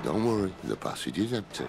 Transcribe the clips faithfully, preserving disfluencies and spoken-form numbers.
Don't worry, the passage is empty.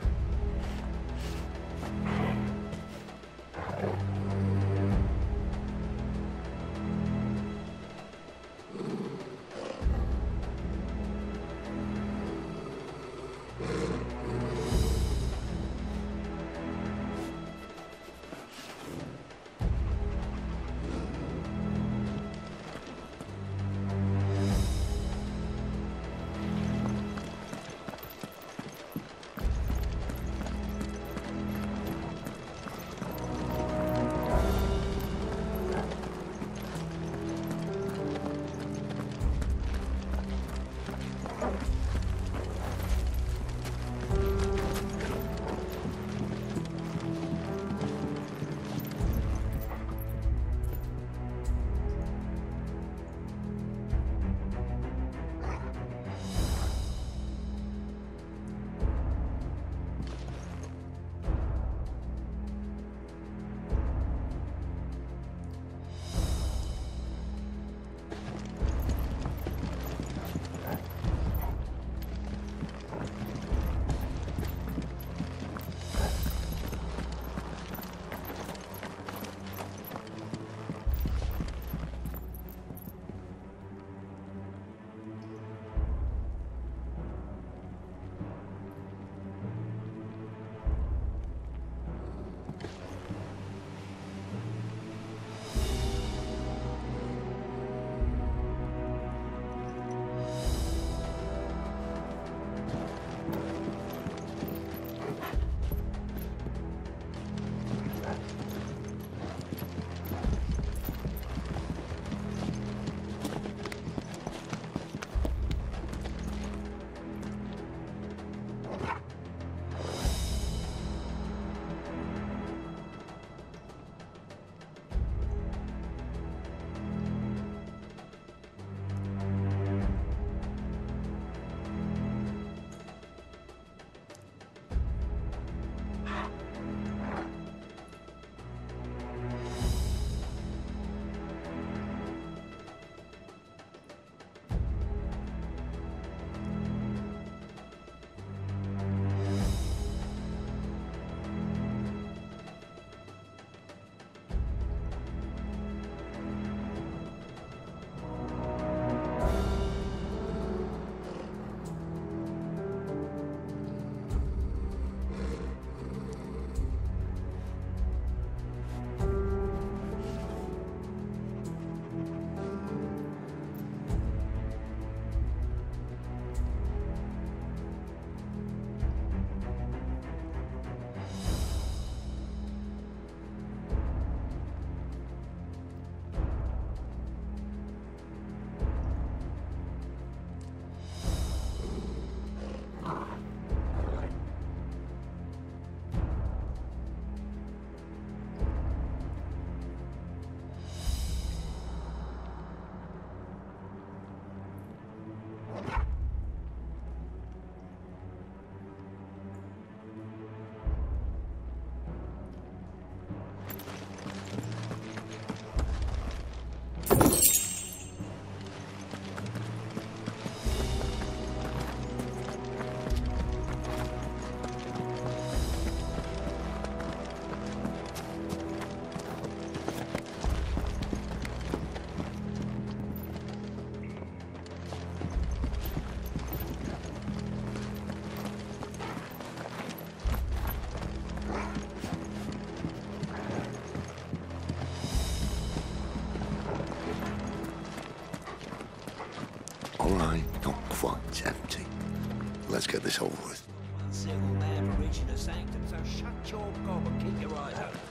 All right, not quite empty. Let's get this over with. One single man for reaching the sanctum, so shut your gob and keep your eyes open.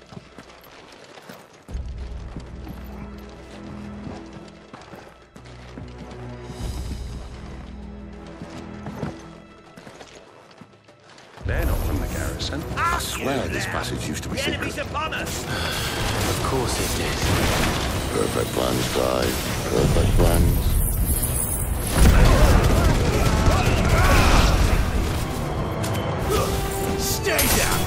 They're not from the garrison. I swear this passage used to be secret. Enemies upon us! Of course it did. Perfect plans, guys. Perfect plans. Stay down!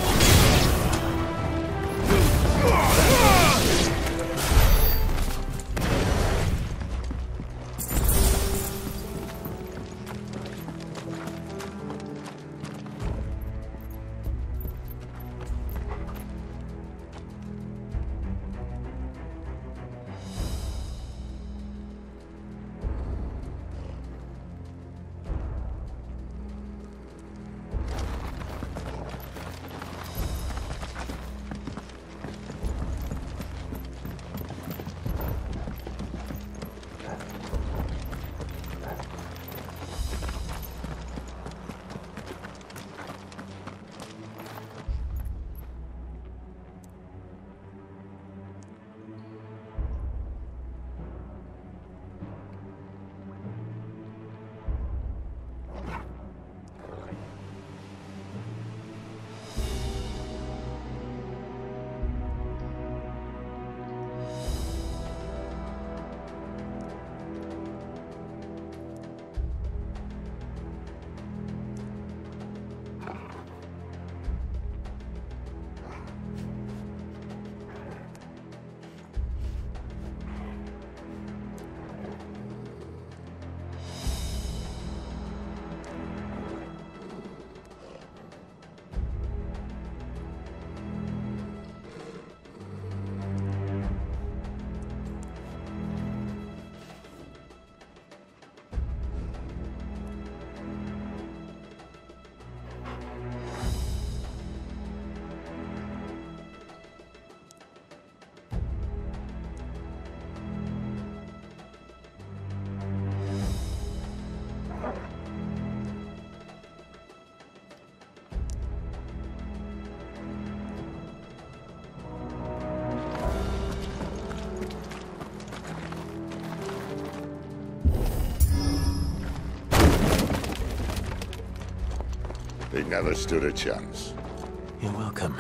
He never stood a chance. You're welcome.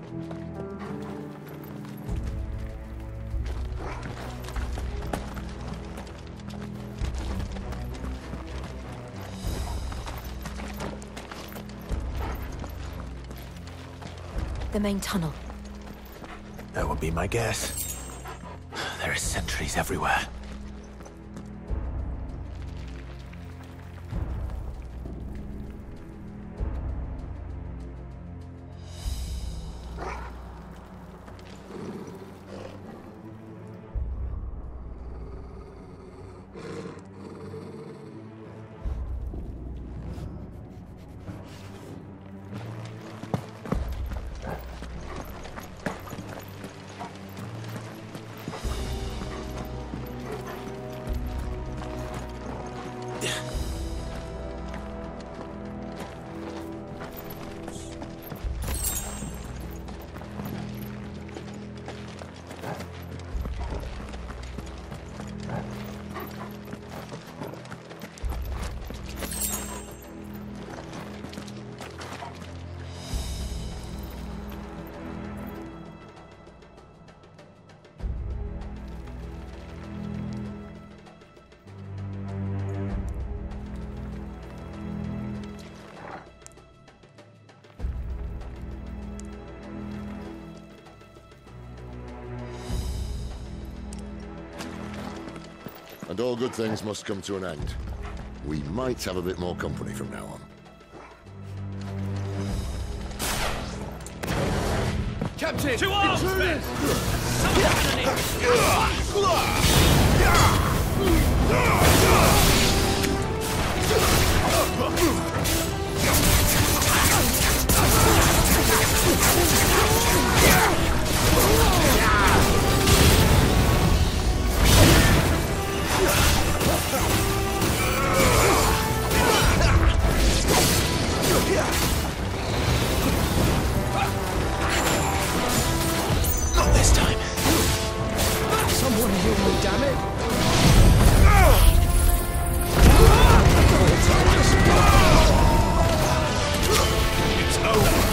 The main tunnel. That would be my guess. There are sentries everywhere. And all good things must come to an end. We might have a bit more company from now on. Captain! To arms, men! Not this time. Someone heal me, damn it! It's over.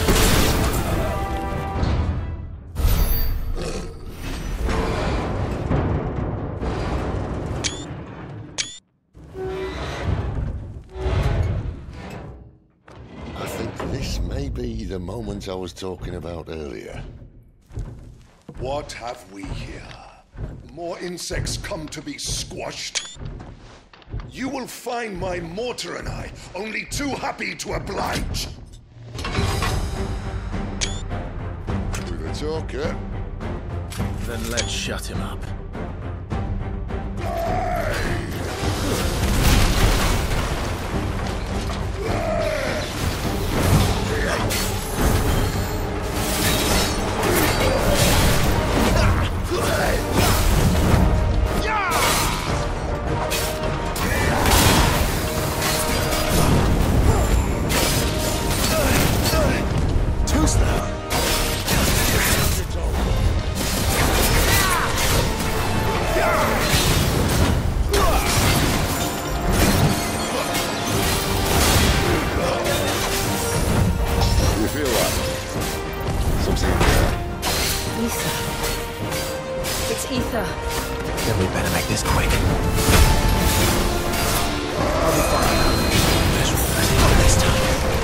I think this may be the moment I was talking about earlier. What have we here? More insects come to be squashed? You will find my mortar and I only too happy to oblige. With a talker. Then let's shut him up. Too slow. You feel that? Something there. Ether. It's ether. Then we better make this quick. Let's reverse it this time.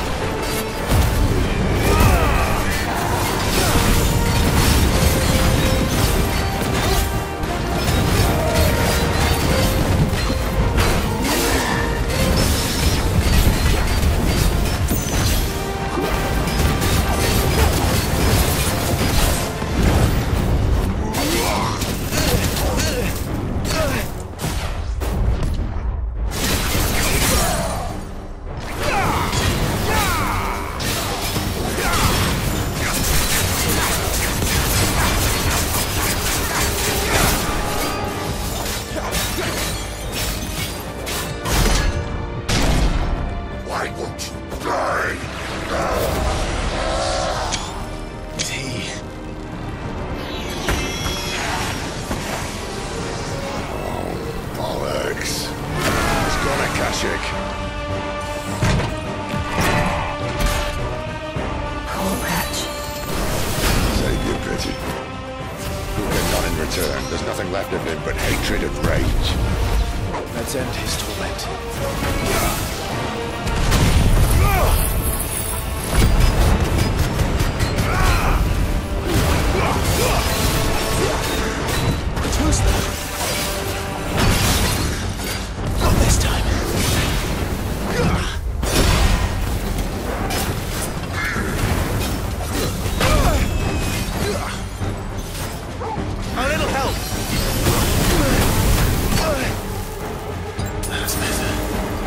Why won't you die? It's he. Bollocks. It's gone, Akashic. return, there's nothing left of him but hatred and rage. Let's end his torment. Who's that? Not this time. A little help. That's better.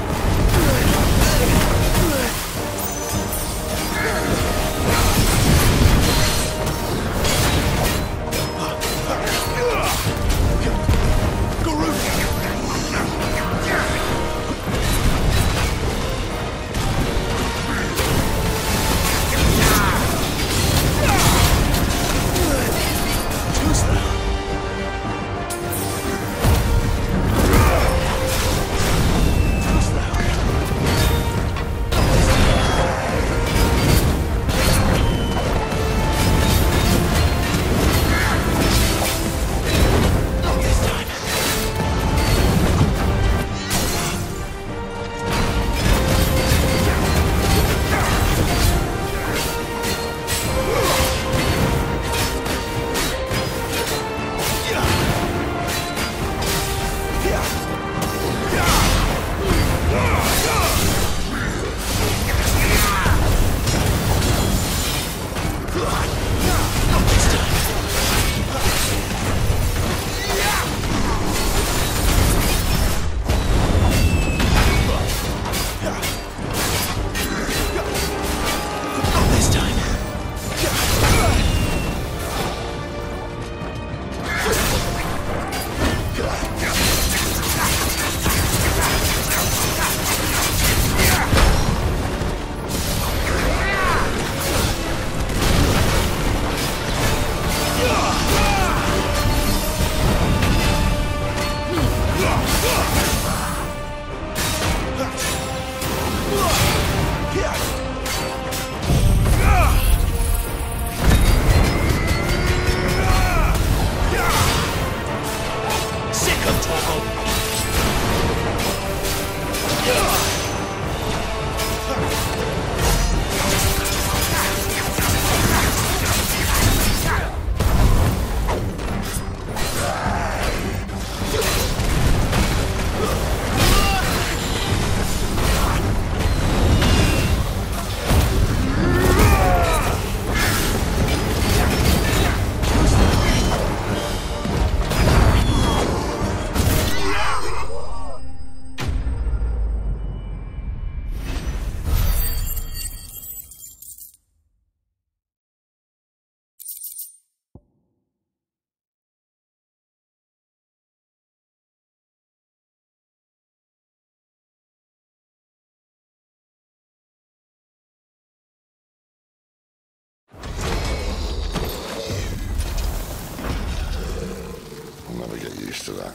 To that.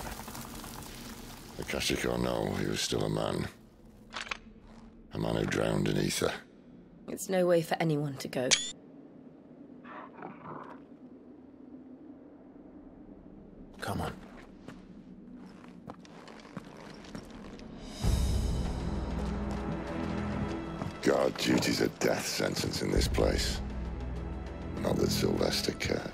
The Kashiko know he was still a man. A man who drowned in ether. It's no way for anyone to go. Come on. Guard duty's a death sentence in this place. Not that Sylvester cares.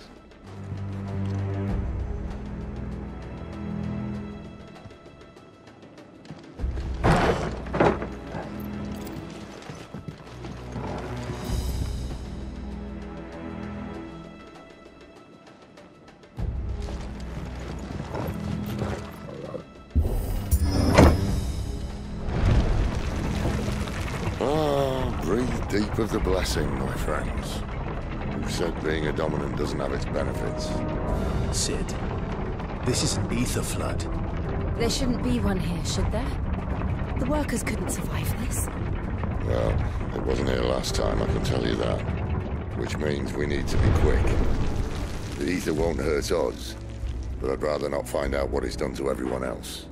Deep of the blessing, my friends. Who said being a dominant doesn't have its benefits? Sid, this is an ether flood. There shouldn't be one here, should there? The workers couldn't survive this. Well, it wasn't here last time, I can tell you that. Which means we need to be quick. The ether won't hurt us, but I'd rather not find out what it's done to everyone else.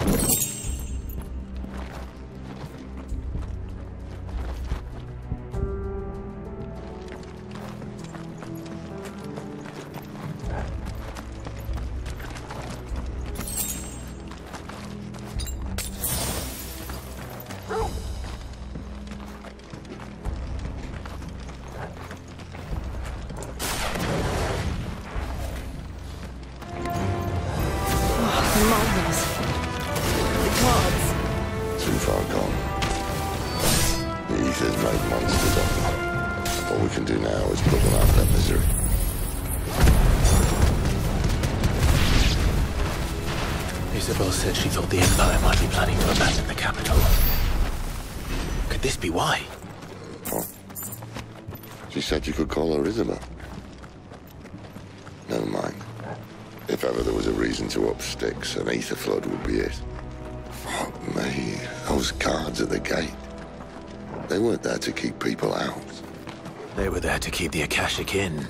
Marvels. The gods. Too far gone. The Aether's made monsters of them. All we can do now is put them out of their misery. Isabel said she thought the Empire might be planning to abandon the capital. Could this be why? What? She said you could call her Isabel. Never mind. If ever there was a reason to up sticks, an Aether flood would be it. Fuck me. Those guards at the gate. They weren't there to keep people out. They were there to keep the Akashic in.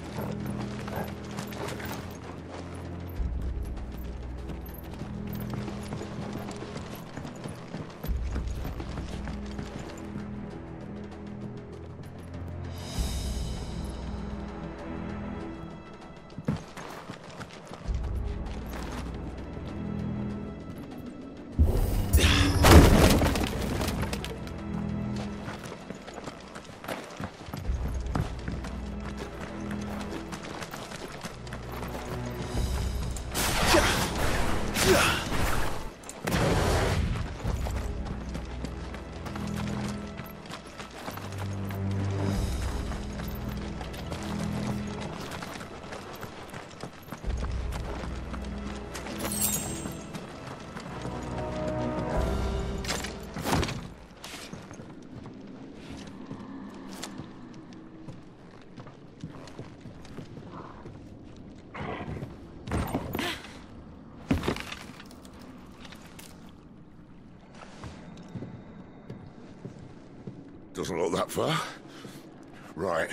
Doesn't look that far. Right.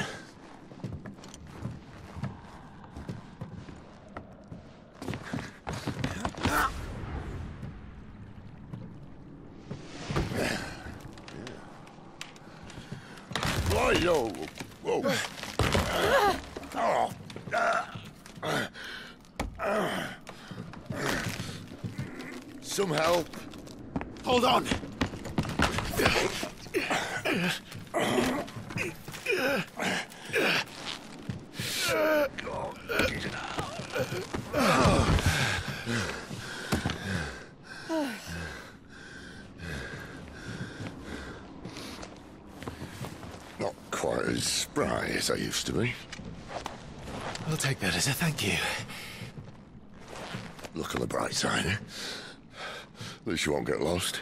Yo. Whoa. Oh. Some help. Hold on! Not quite as spry as I used to be. I'll take that as a thank you. Look on the bright side, eh? At least you won't get lost.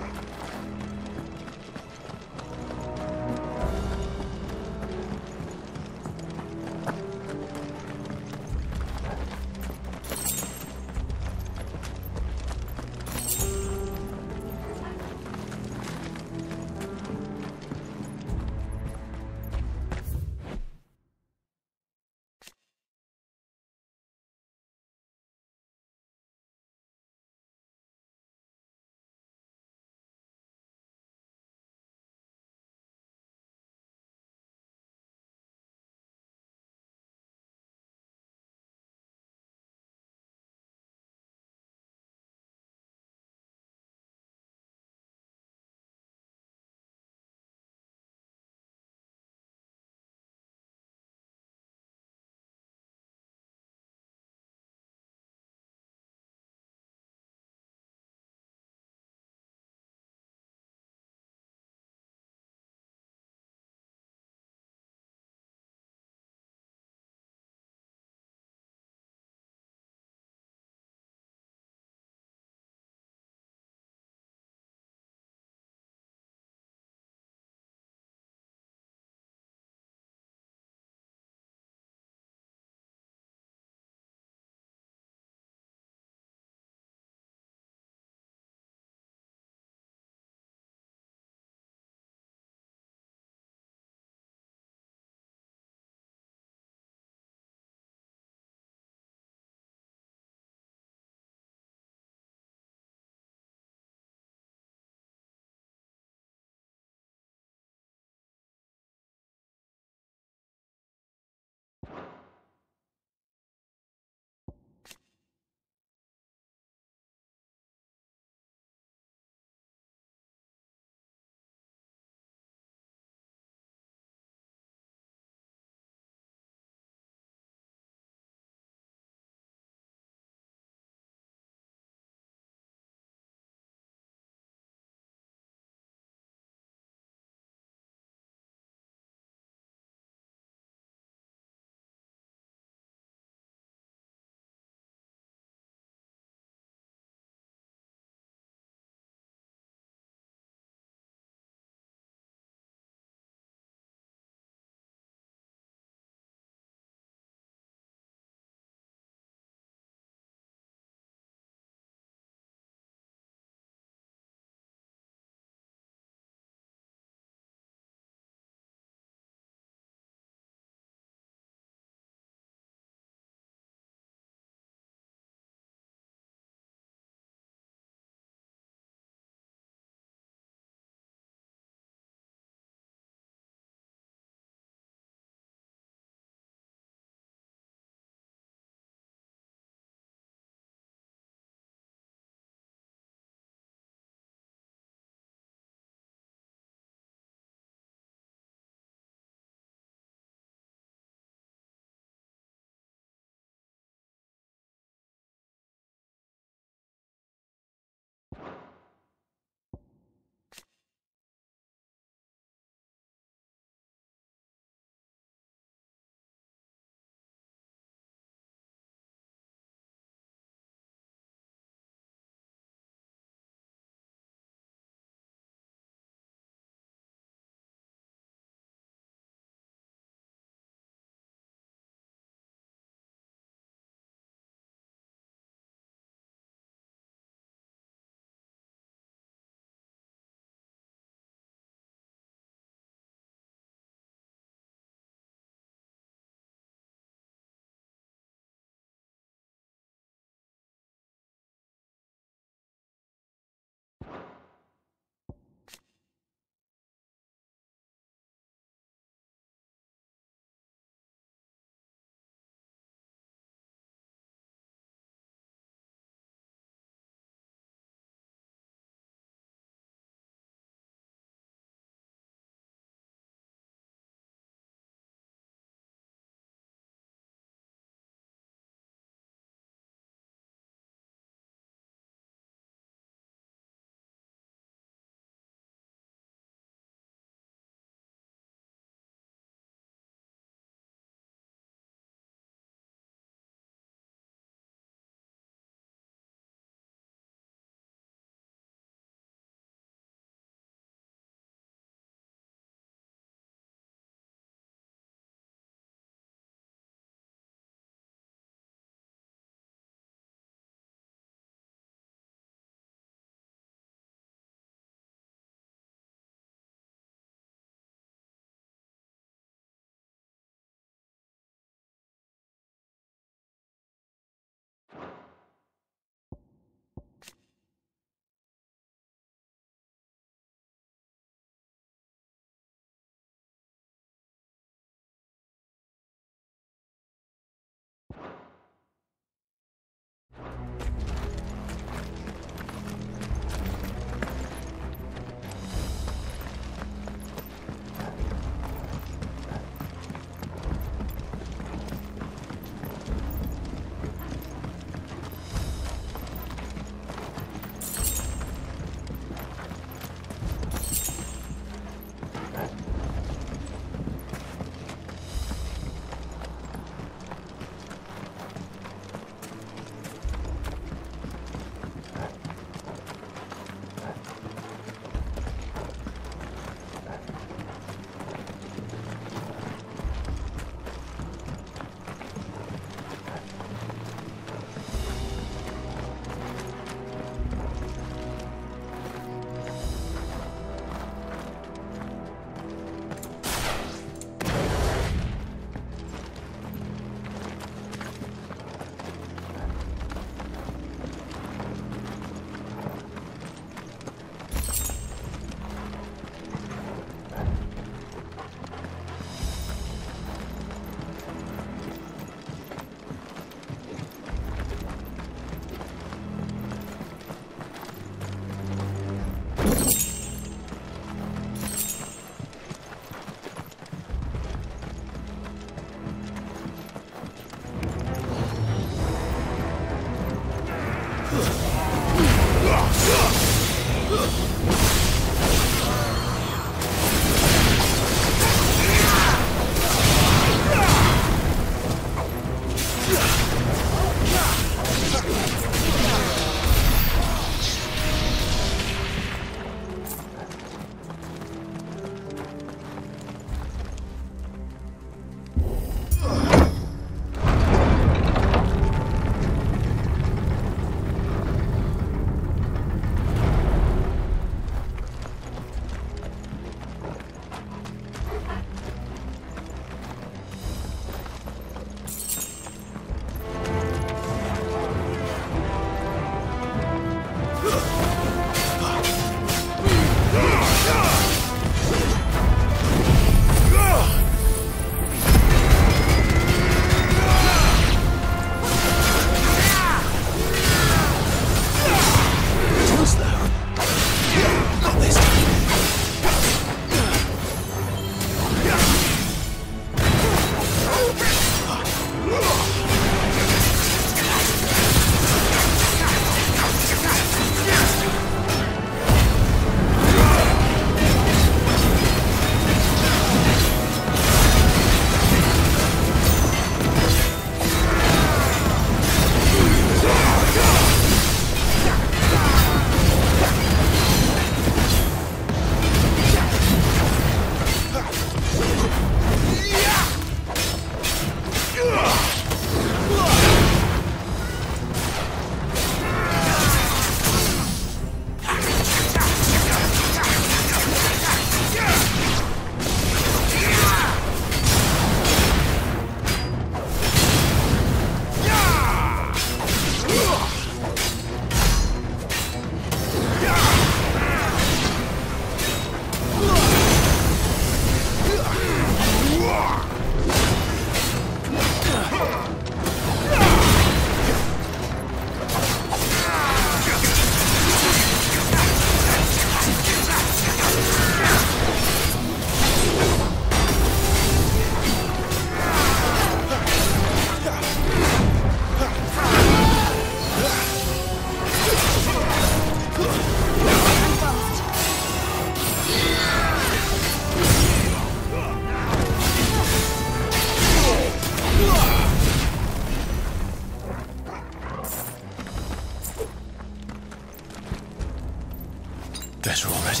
Better already.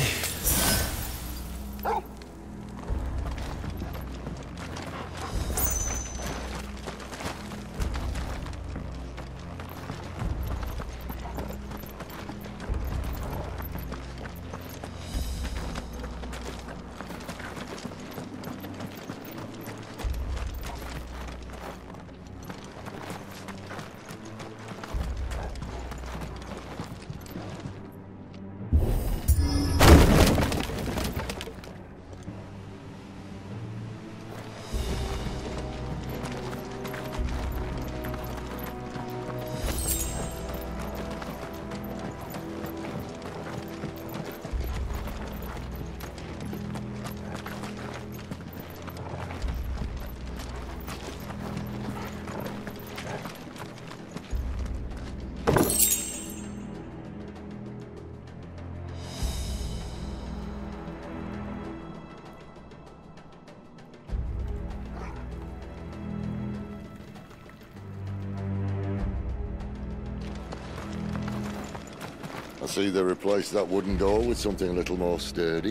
I see they replaced that wooden door with something a little more sturdy.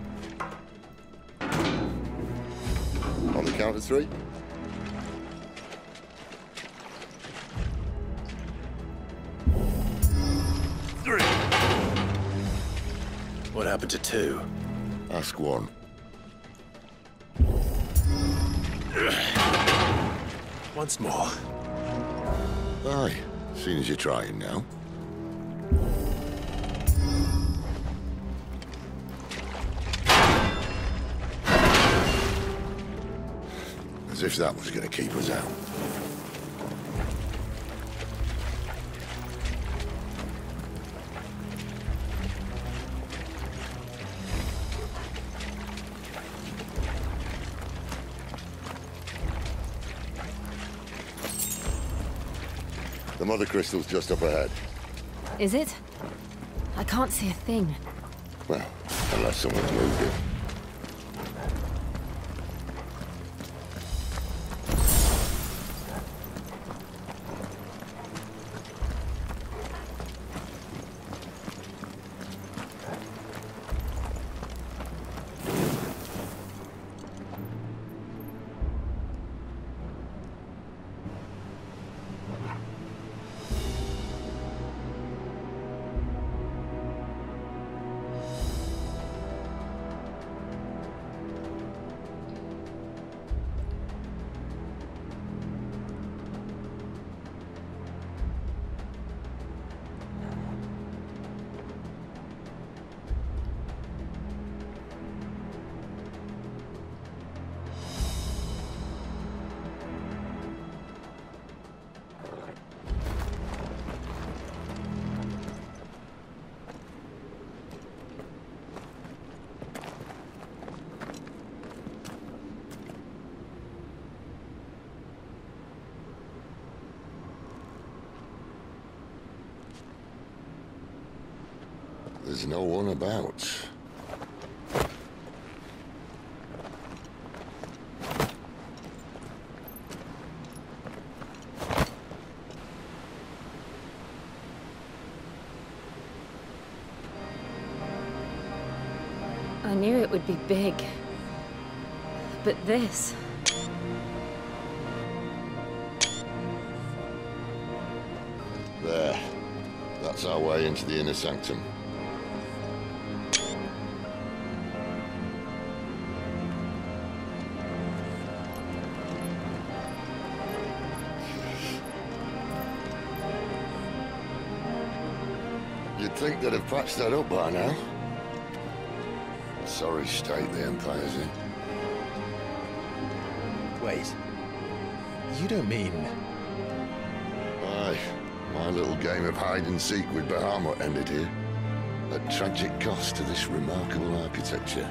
On the count of three. Three. What happened to two? Ask one. Once more. Aye, seeing as you're trying now. As if that was going to keep us out. The mother crystal's just up ahead. Is it? I can't see a thing. Well, unless someone's moved it. There's no one about. I knew it would be big. But this... There. That's our way into the inner sanctum. You'd think they'd have patched that up by now. Sorry state the Empire's in. Wait. You don't mean... Aye. My little game of hide-and-seek with Bahamut ended here. At tragic cost to this remarkable architecture.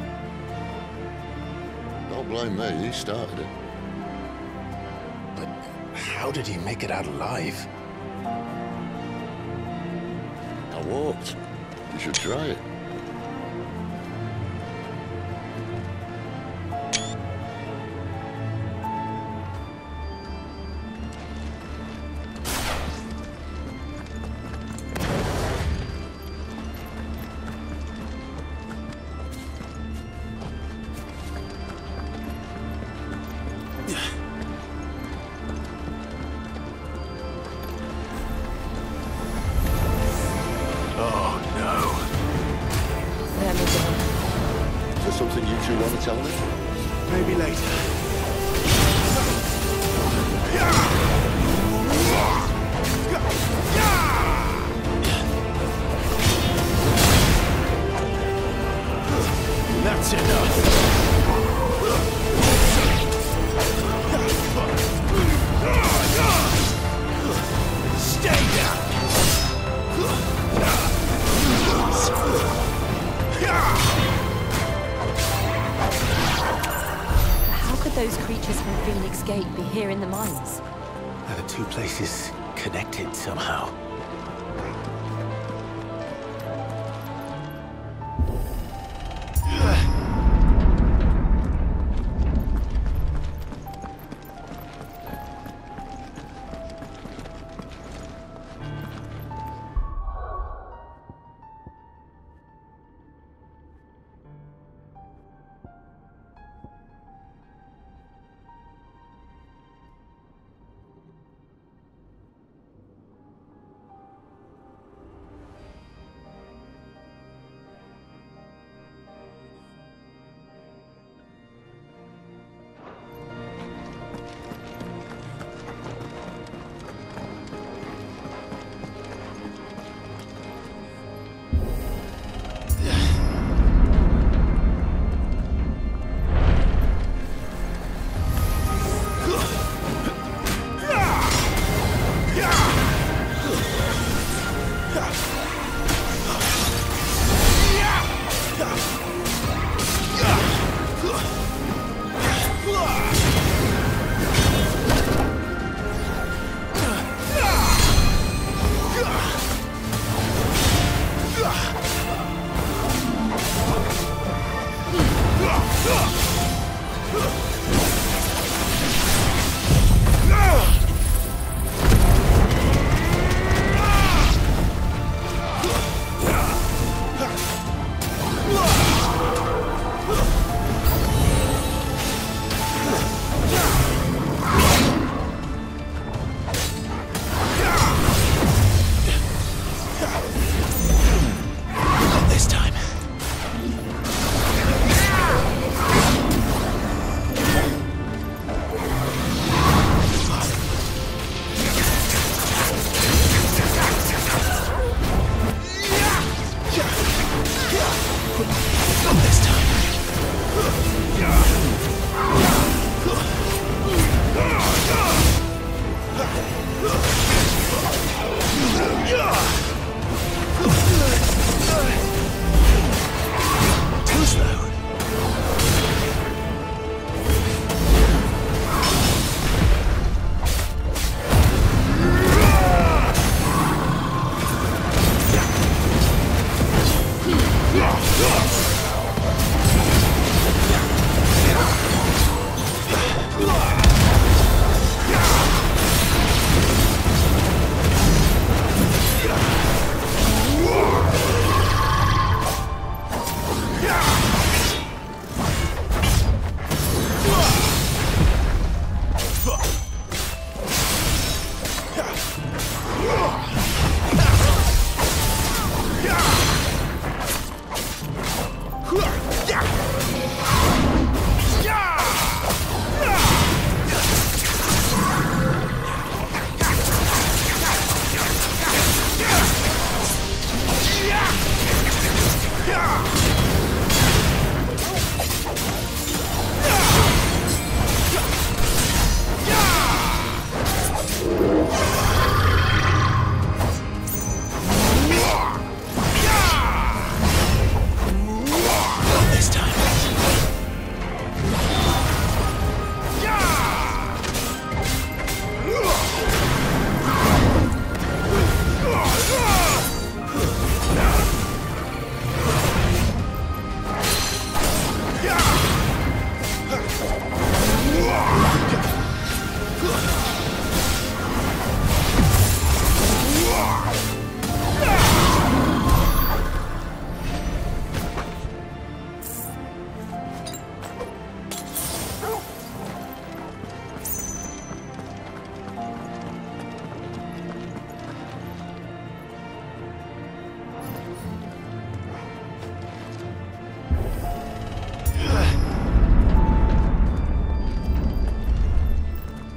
Don't blame me, he started it. But how did he make it out alive? I walked. You should try it. Something you two want to tell me? Maybe later. That's enough. Stay down. Those creatures from Phoenix Gate be here in the mines? Are the two places connected somehow?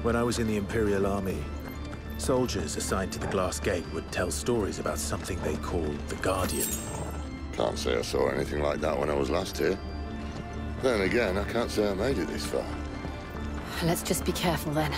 When I was in the Imperial Army, soldiers assigned to the Glass Gate would tell stories about something they called the Guardian. Can't say I saw anything like that when I was last here. Then again, I can't say I made it this far. Let's just be careful then.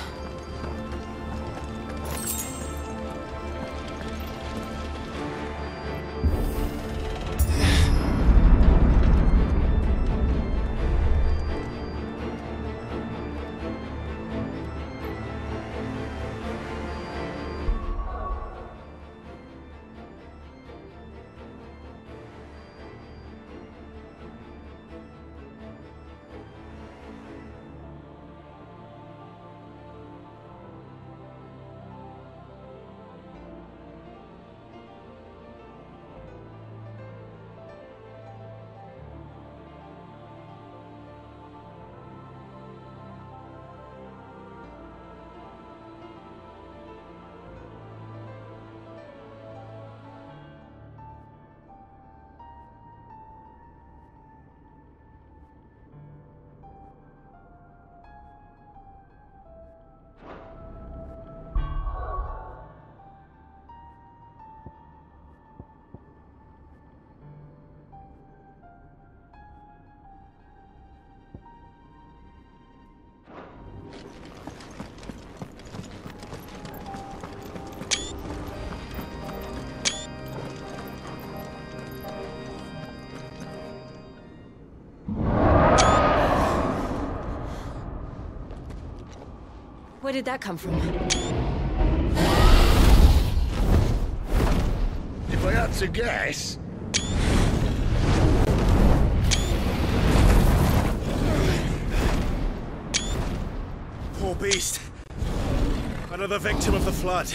Where did that come from? If I had to guess... Poor beast. Another victim of the Flood.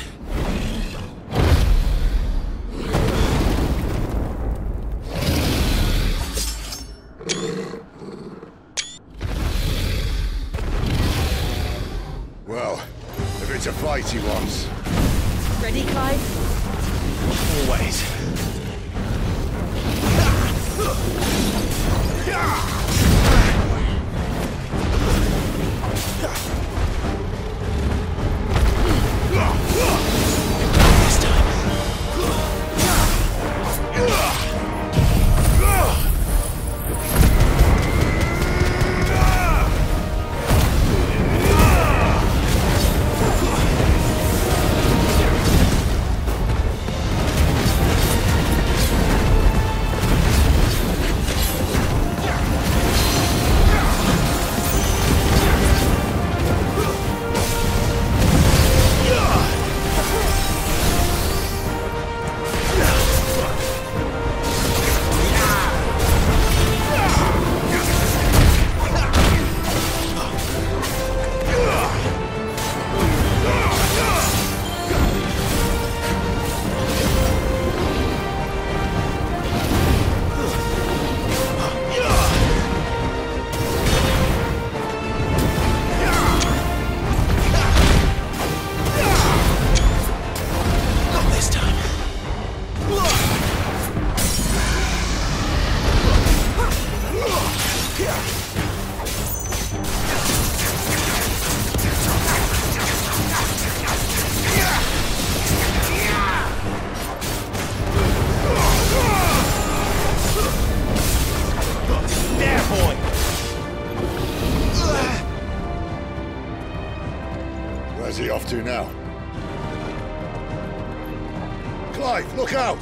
Well, if it's a fight he wants. Ready, Clive? Always. This time. Where's he off to now? Clive, look out!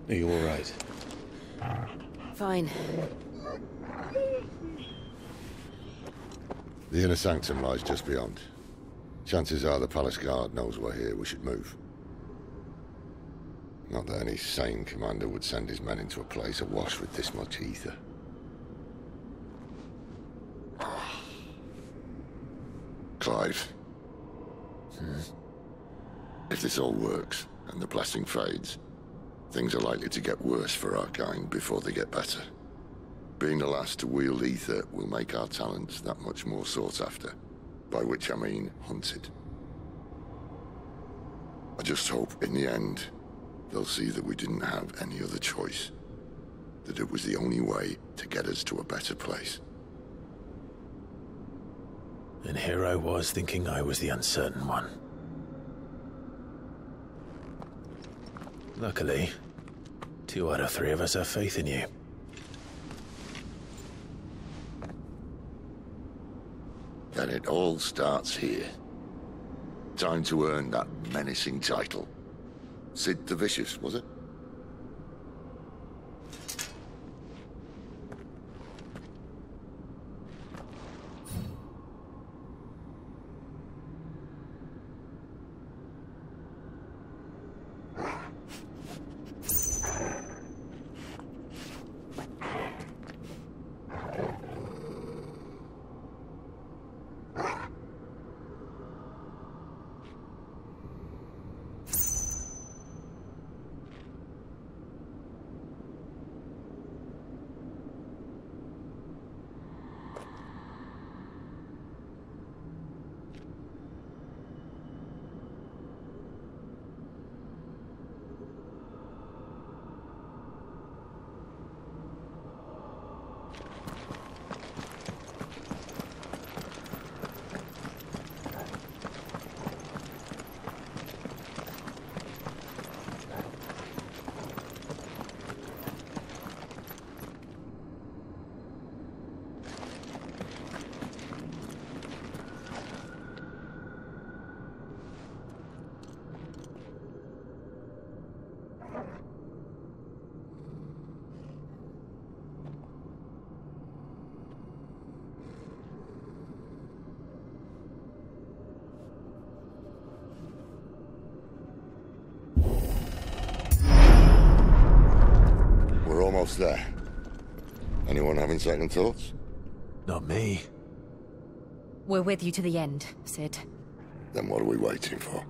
Are you all right? Fine. The inner sanctum lies just beyond. Chances are the palace guard knows we're here. We should move. Not that any sane commander would send his men into a place awash with this much ether. Clive. Hmm. If this all works, and the blessing fades, things are likely to get worse for our kind before they get better. Being the last to wield ether will make our talents that much more sought after, by which I mean hunted. I just hope, in the end, they'll see that we didn't have any other choice. That it was the only way to get us to a better place. And here I was thinking I was the uncertain one. Luckily, two out of three of us have faith in you. Then it all starts here. Time to earn that menacing title. Sid the Vicious, was it? Almost there. Anyone having second thoughts? Not me. We're with you to the end, Sid. Then what are we waiting for?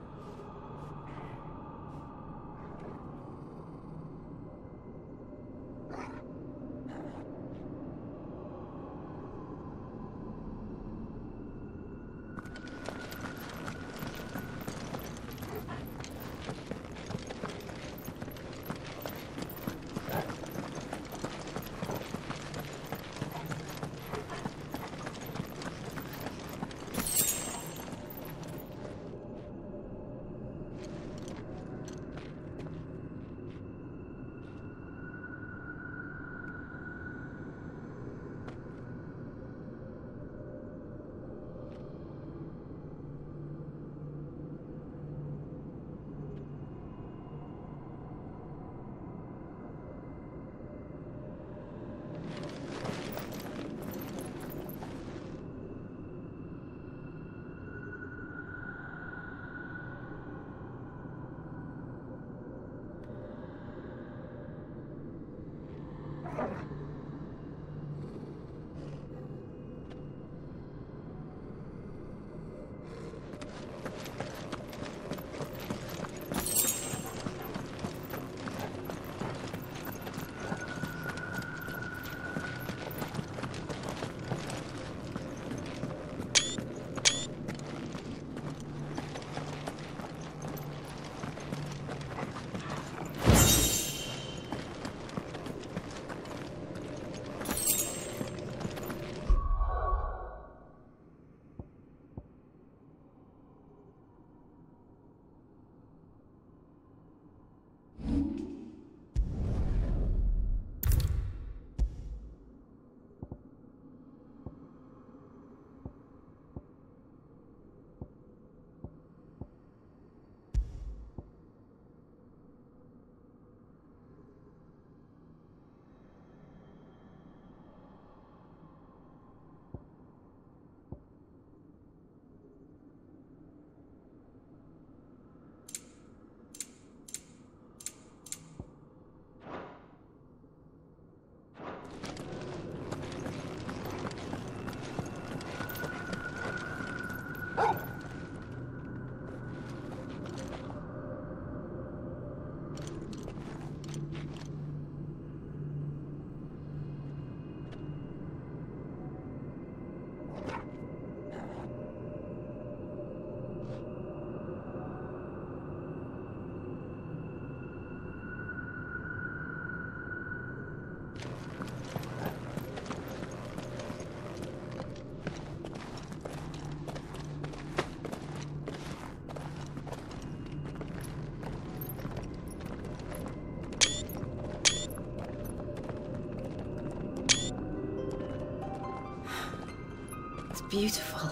beautiful.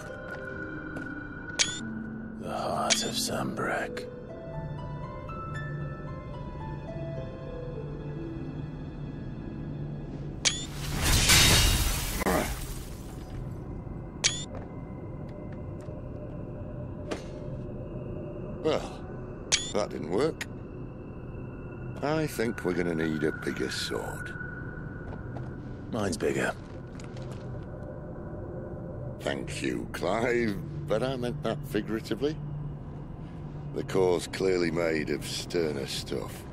The heart of Zambrak. Well, that didn't work. I think we're gonna need a bigger sword. Mine's bigger. Thank you, Clive, but I meant that figuratively. The core's clearly made of sterner stuff.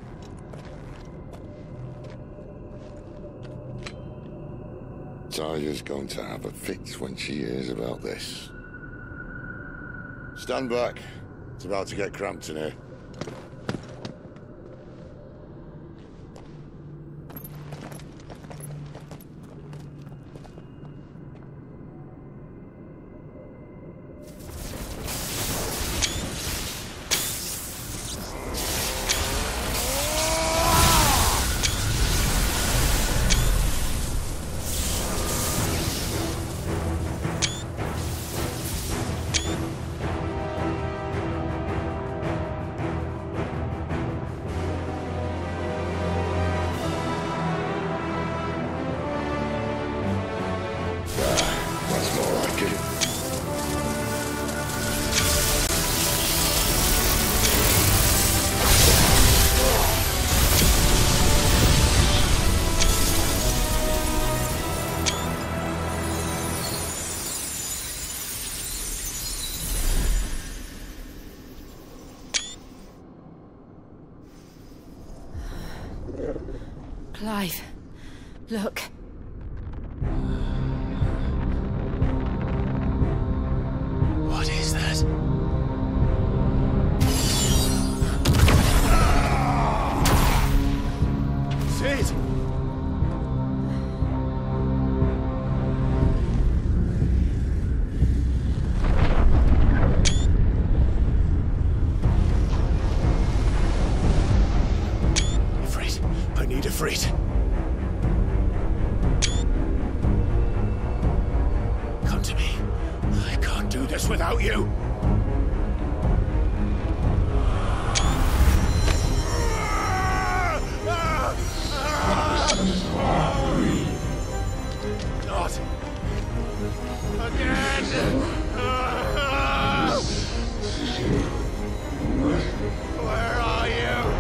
Taja's going to have a fit when she hears about this. Stand back. It's about to get cramped in here. Clive, look. What is that? Sid! Ifrit, I need Ifrit. Come to me. I can't do this without you. Not again. Where are you?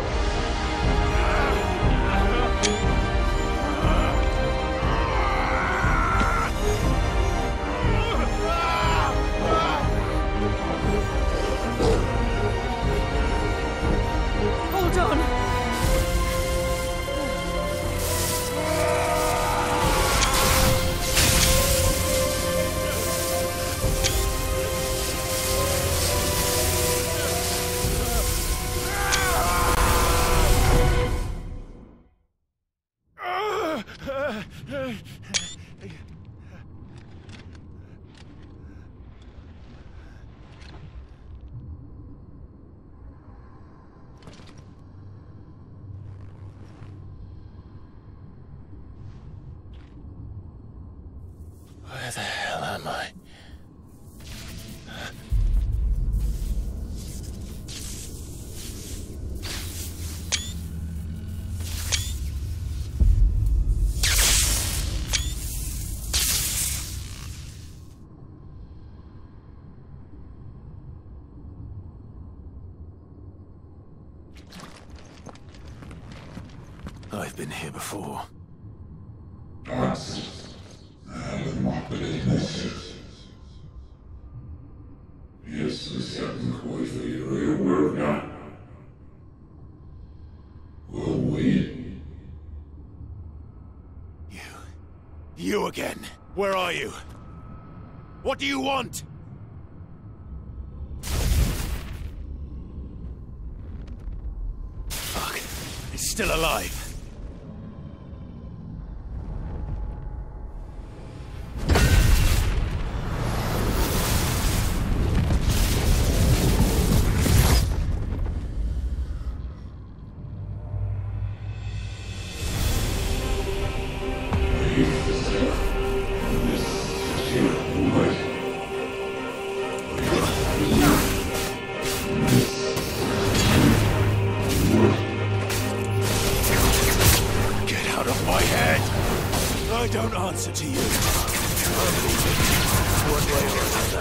Hold on. Where the hell am I? I've been here before. You. You again. Where are you? What do you want? Fuck. He's still alive. out of my head! I don't answer to you. I'm leaving. One way or another.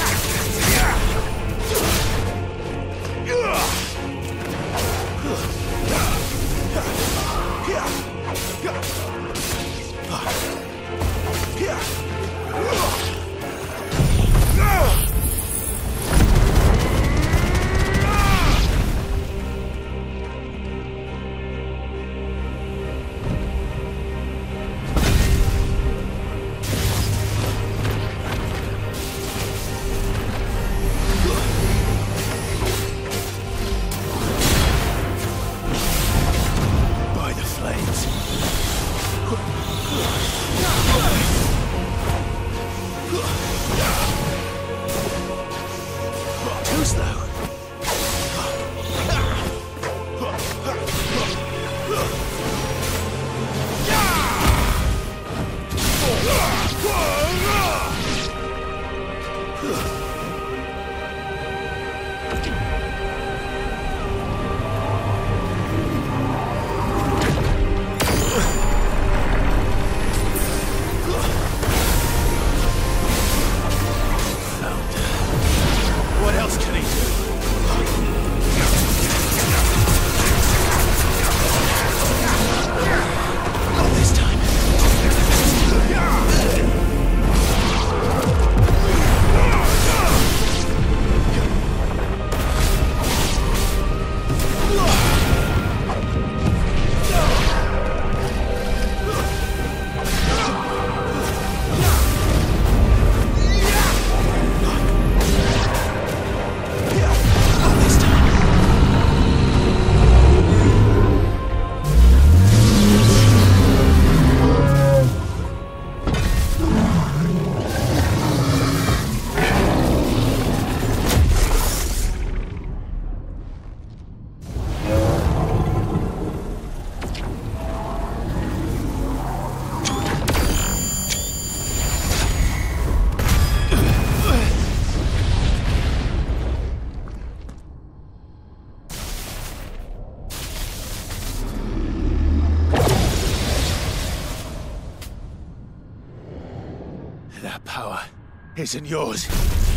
That power isn't yours.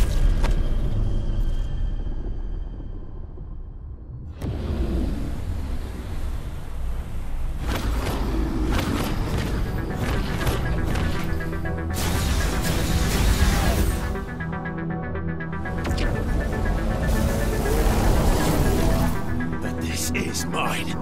But this is mine.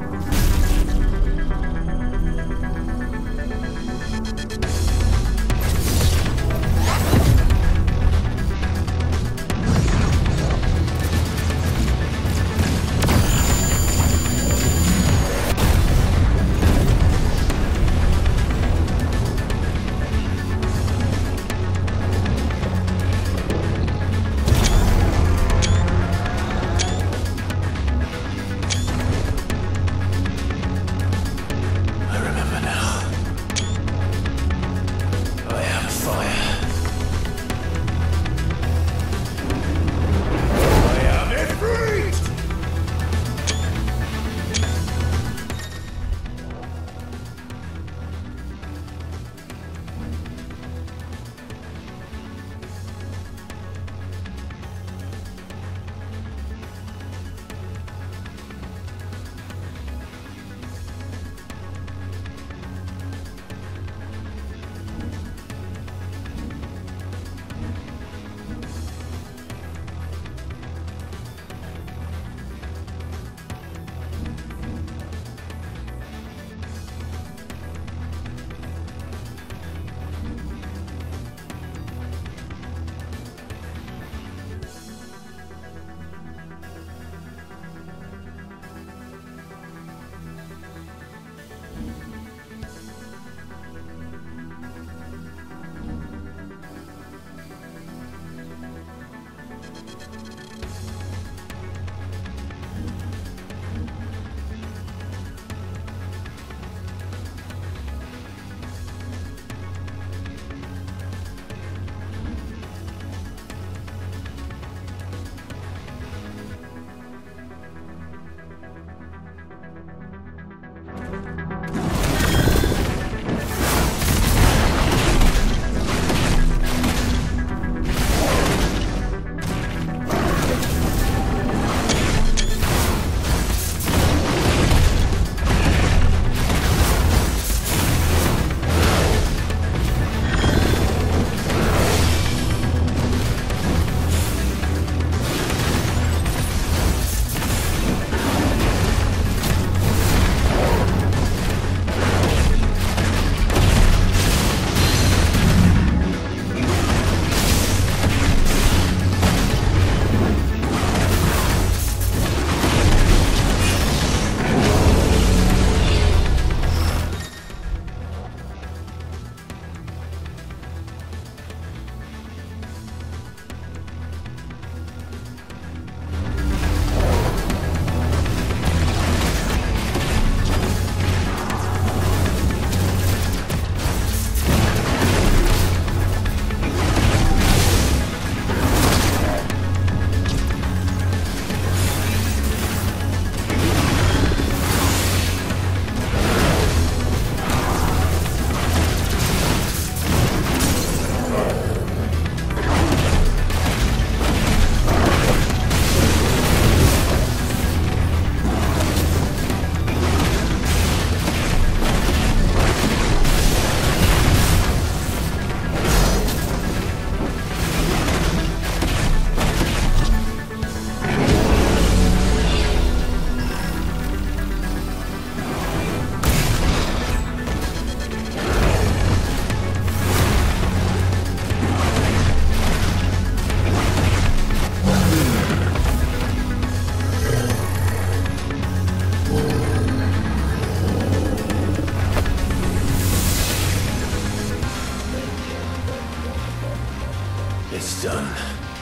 is done.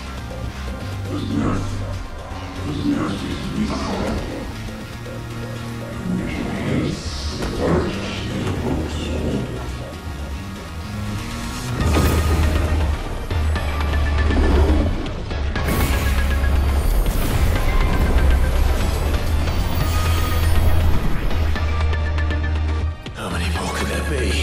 How many more could there be?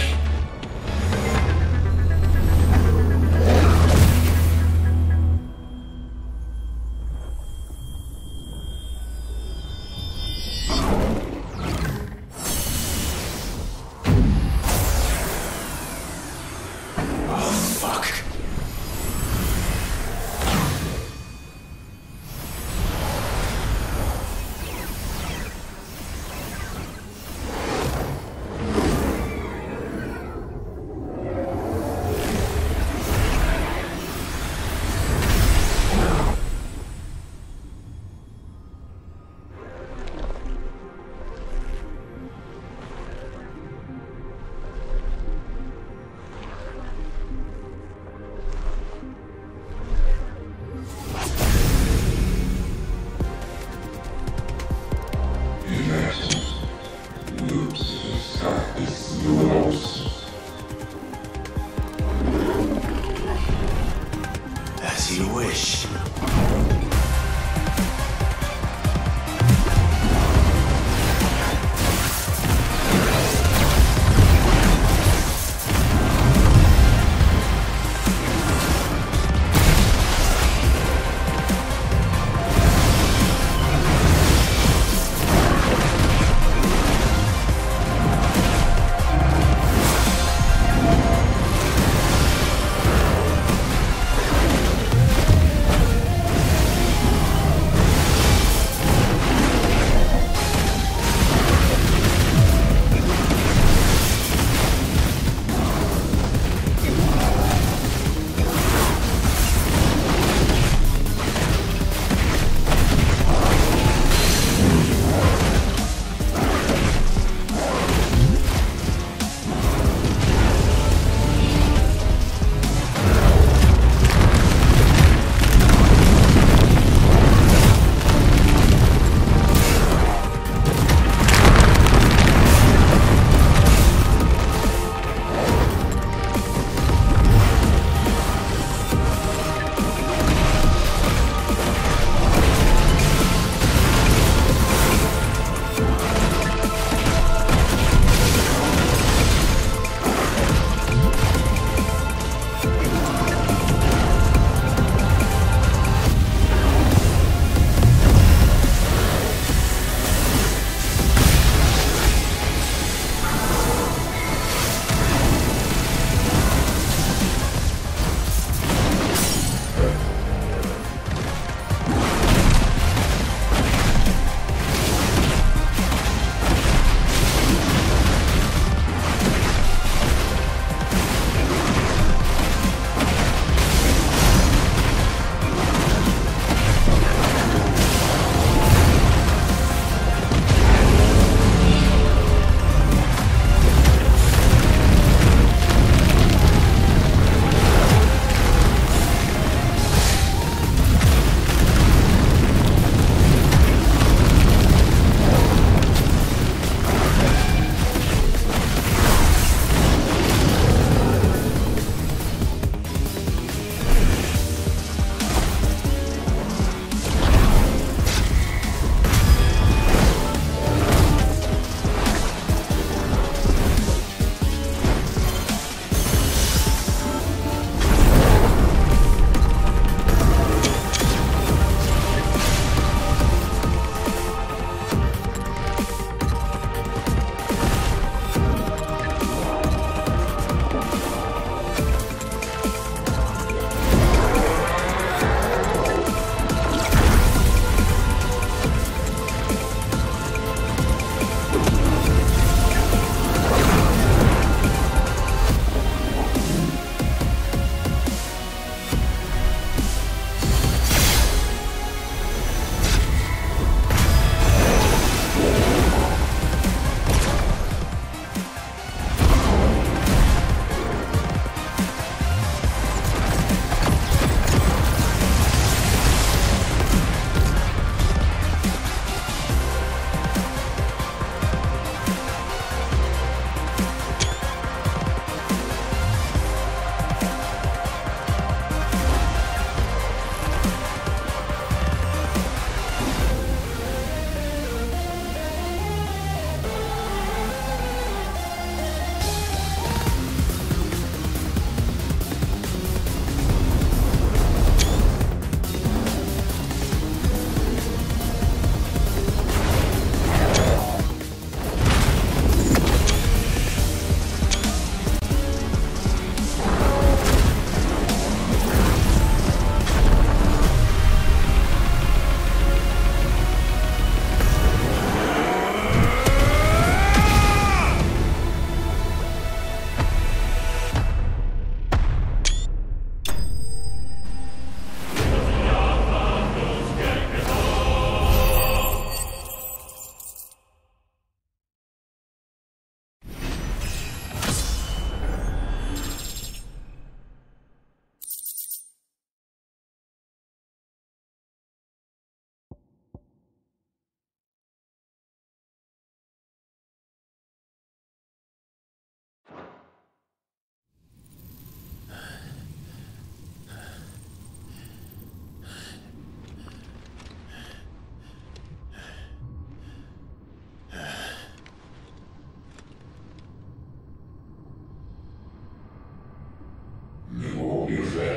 As you wish.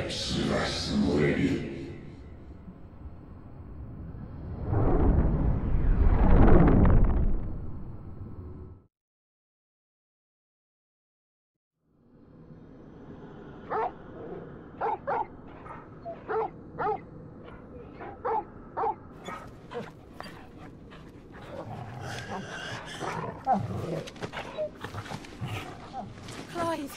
Clive!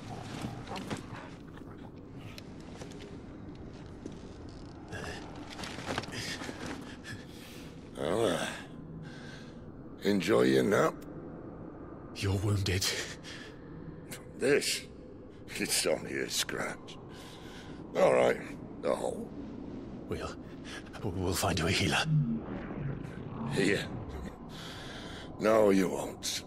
Well, uh, enjoy your nap? You're wounded. This? It's only a scratch. All right, the hole. We'll... we'll find you a healer. Here. No, you won't.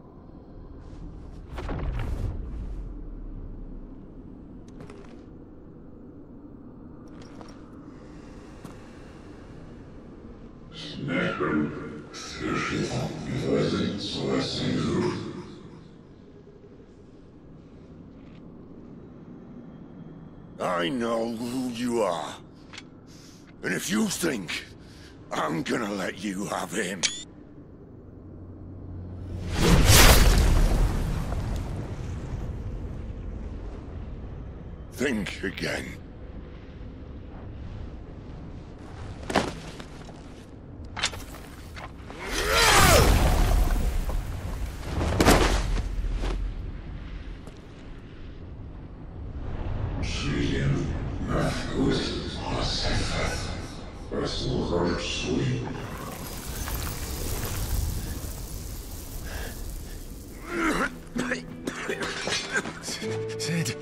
I know who you are. And if you think I'm gonna let you have him... think again. Sid.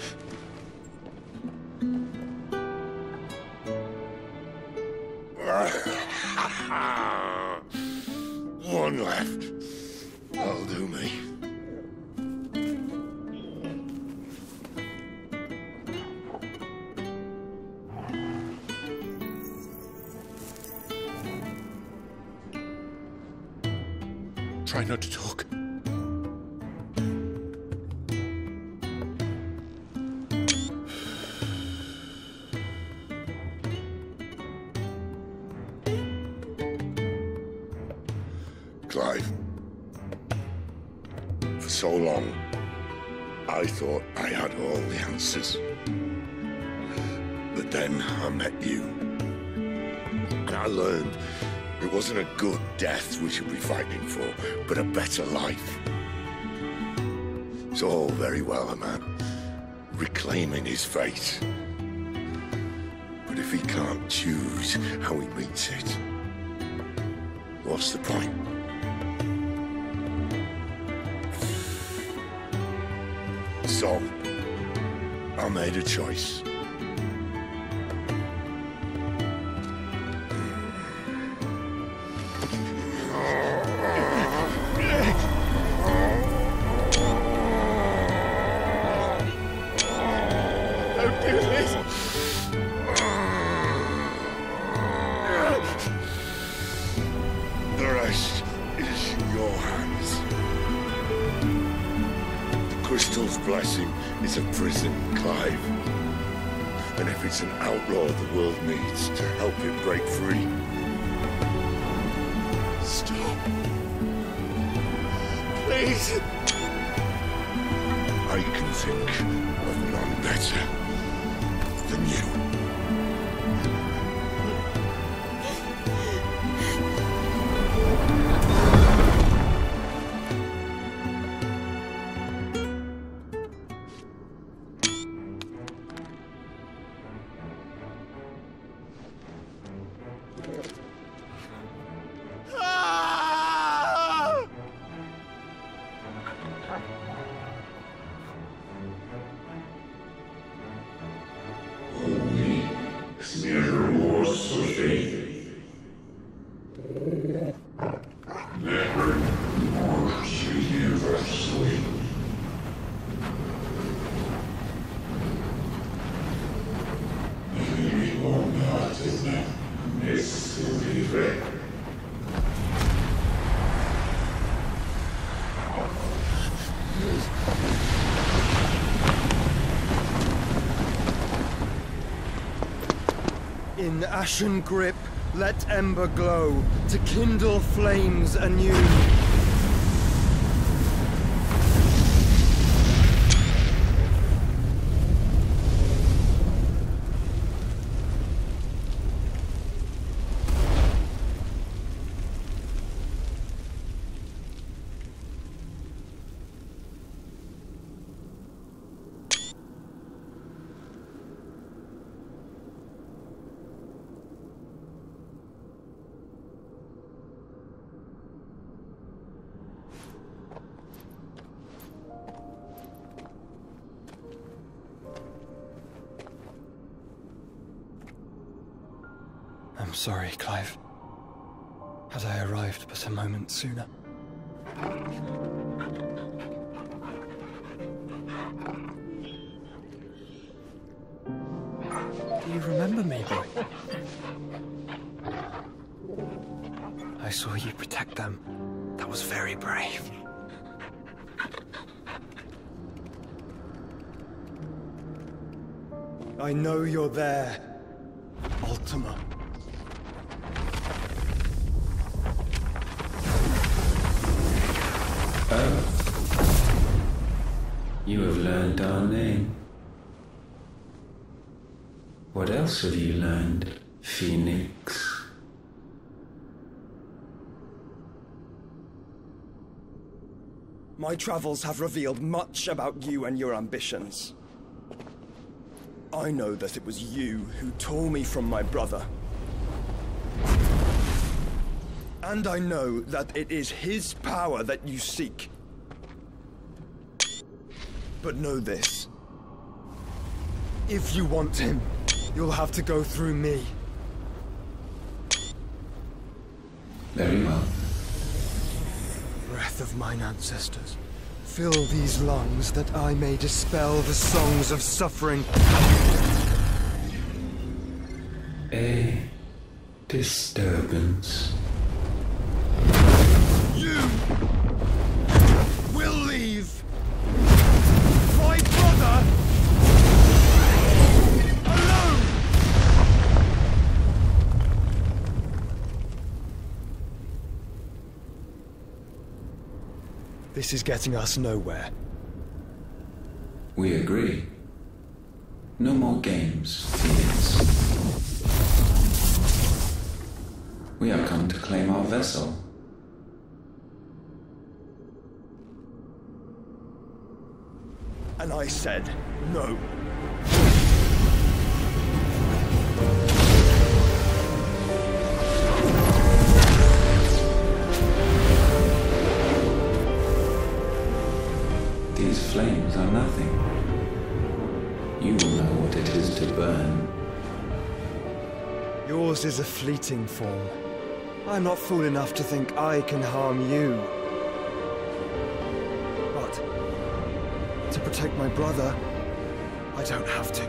One left. That'll do me. Try not to talk. Clive. For so long, I thought I had all the answers. But then I met you. And I learned it wasn't a good death we should be fighting for, but a better life. It's all very well, a man reclaiming his fate. But if he can't choose how he meets it, what's the point? So, I made a choice. Don't do this! The rest is in your hands. The Crystal's blessing is a prison, Clive. And if it's an outlaw the world needs to help it break free, stop. Please. I can think of none better than you. Holy In ashen grip, let ember glow, to kindle flames anew. I'm sorry, Clive. Had I arrived but a moment sooner. Do you remember me, boy? I saw you protect them. That was very brave. I know you're there, Ultima. Oh. You have learned our name. What else have you learned, Phoenix? My travels have revealed much about you and your ambitions. I know that it was you who tore me from my brother. And I know that it is his power that you seek. But know this. If you want him, you'll have to go through me. Very well. Breath of mine ancestors, fill these lungs that I may dispel the songs of suffering. A disturbance. You will leave my brother alone! This is getting us nowhere. We agree. No more games, Phoenix. We have come to claim our vessel. And I said no. These flames are nothing. You will know what it is to burn. Yours is a fleeting form. I'm not fool enough to think I can harm you. But to protect my brother, I don't have to.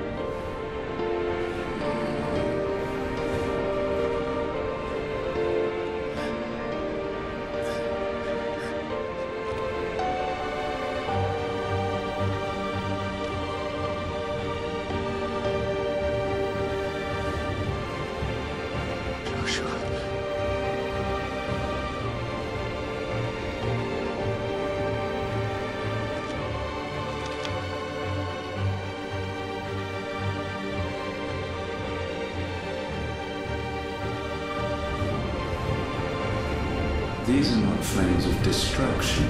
These are not flames of destruction.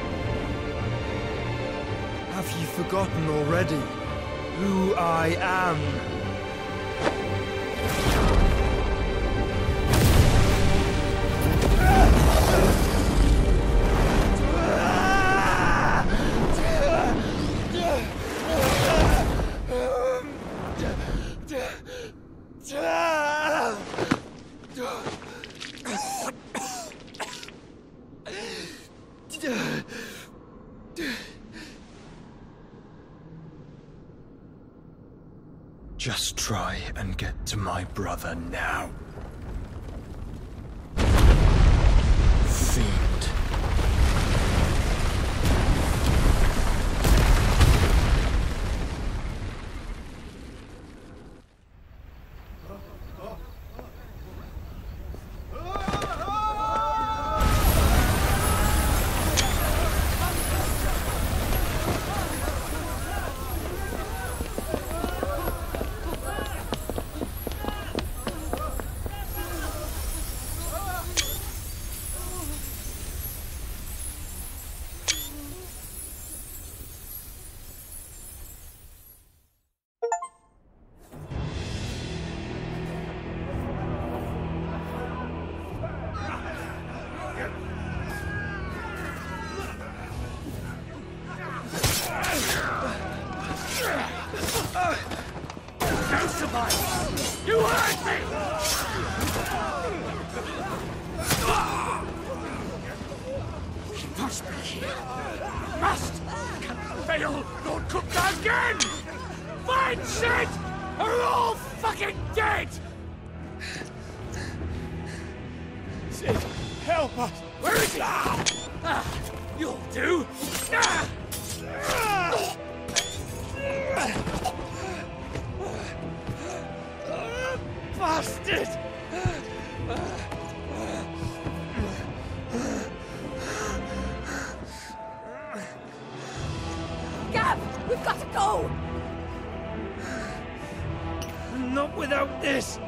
Have you forgotten already who I am? Just try and get to my brother now. Fiend. No survival! You hurt me! He must be here. Must! Can't fail Lord Kupka again! Find shit! Or we're all fucking dead! Sid, help us! Where is he? Ah, you'll do! Ah. Ah. Bastard! Gav, we've got to go! Not without this!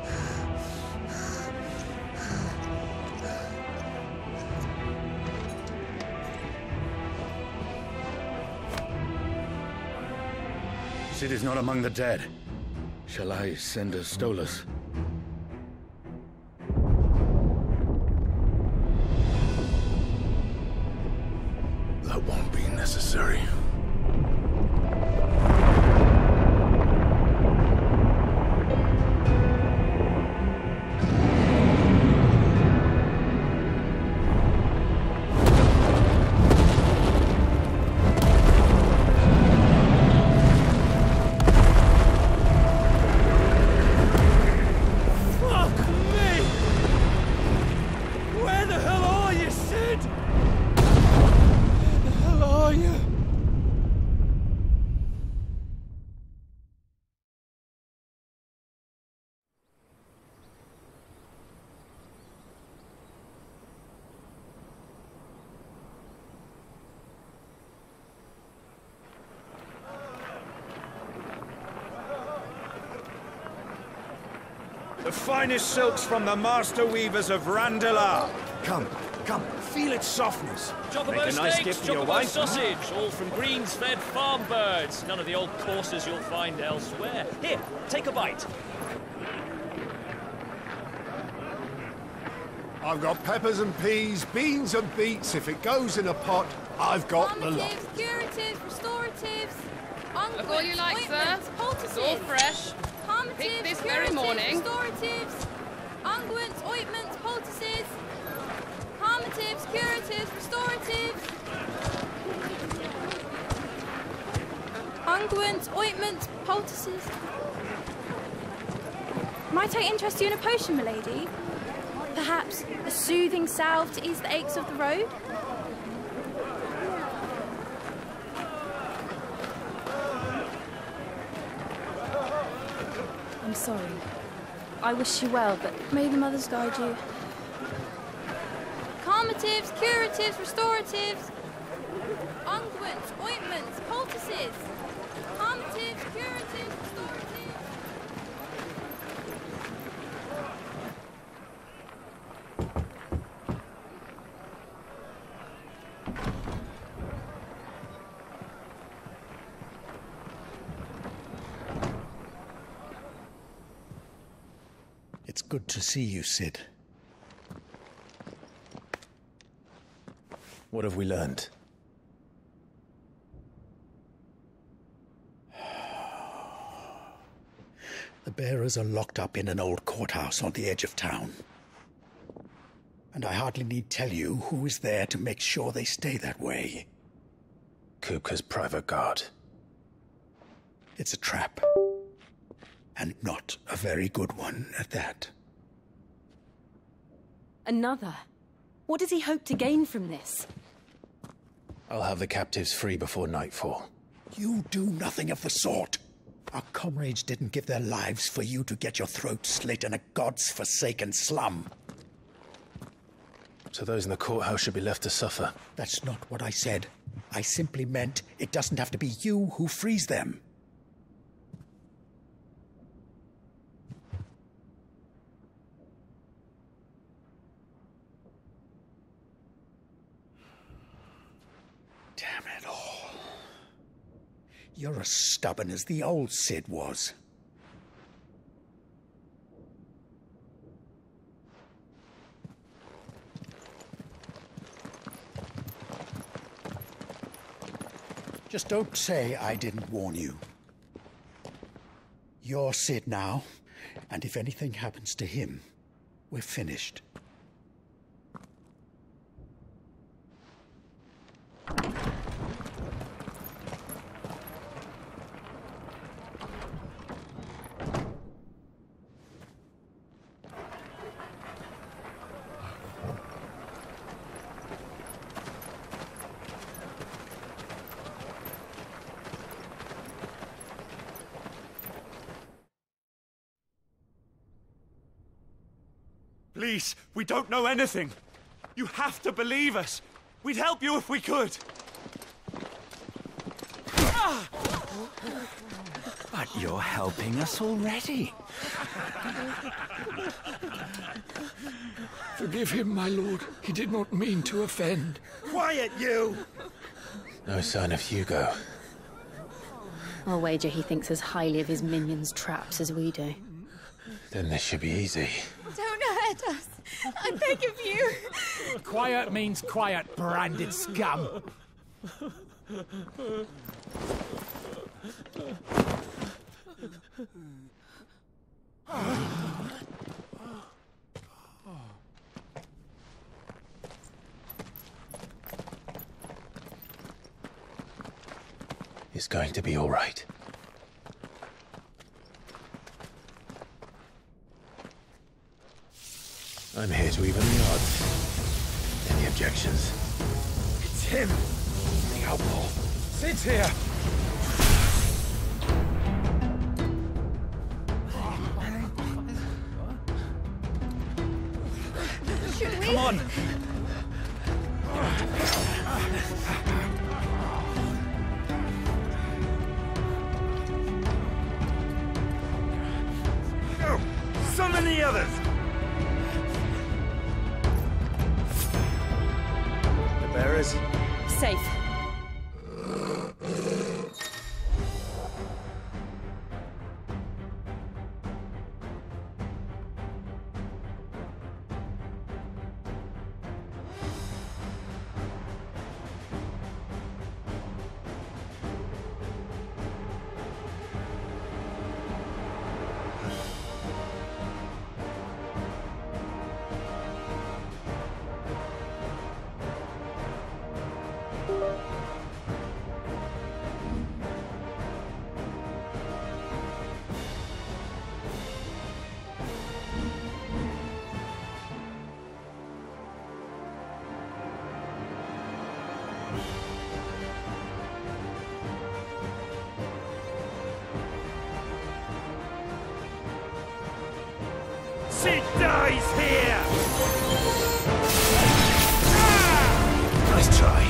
Sid is not among the dead. Shall I send a Stolas? That won't be necessary. The finest silks from the master weavers of Randalar. Come, come, feel its softness. Chocobo Make a nice steak, gift for your chocobo wife. sausage, all from greens-fed farm birds. None of the old courses you'll find elsewhere. Here, take a bite. I've got peppers and peas, beans and beets. If it goes in a pot, I've got the lot. Calmatives, curatives, restoratives, Look all you like, sir. It's all fresh. Picked this very morning. Restoratives, unguents, ointments, poultices, calmatives, curatives, restoratives, unguents, ointments, poultices. Might I interest you in a potion, milady? Perhaps a soothing salve to ease the aches of the road? I'm sorry. I wish you well, but may the mothers guide you. Calmatives, curatives, restoratives, unguents, ointments, poultices. Calmatives, curatives, restoratives. It's good to see you, Sid. What have we learned? The bearers are locked up in an old courthouse on the edge of town. And I hardly need tell you who is there to make sure they stay that way. Kupka's private guard. It's a trap. And not a very good one at that. Another? What does he hope to gain from this? I'll have the captives free before nightfall. You do nothing of the sort. Our comrades didn't give their lives for you to get your throat slit in a god's forsaken slum. So those in the courthouse should be left to suffer. That's not what I said. I simply meant it doesn't have to be you who frees them. Damn it all. You're as stubborn as the old Sid was. Just don't say I didn't warn you. You're Sid now, and if anything happens to him, we're finished. Please, we don't know anything. You have to believe us. We'd help you if we could. But you're helping us already. Forgive him, my lord. He did not mean to offend. Quiet, you! No sign of Hugo. I'll wager he thinks as highly of his minions' traps as we do. Then this should be easy. Don't hurt us. I beg of you. Quiet means quiet, branded scum. It's going to be all right. I'm here to even the odds. Any objections? It's him, the outlaw. Sid's here. Should we? Come on. Go! Summon the others! Bearers? Safe. Sid dies here! Nice try.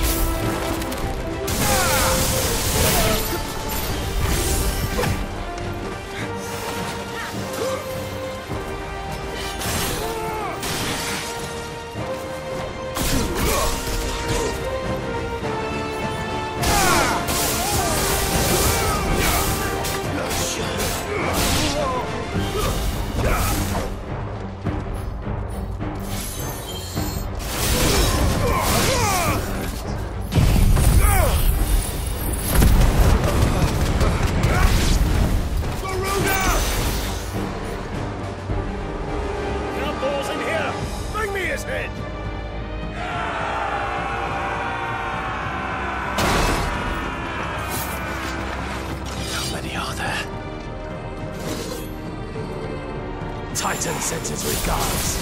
Titan sends his regards.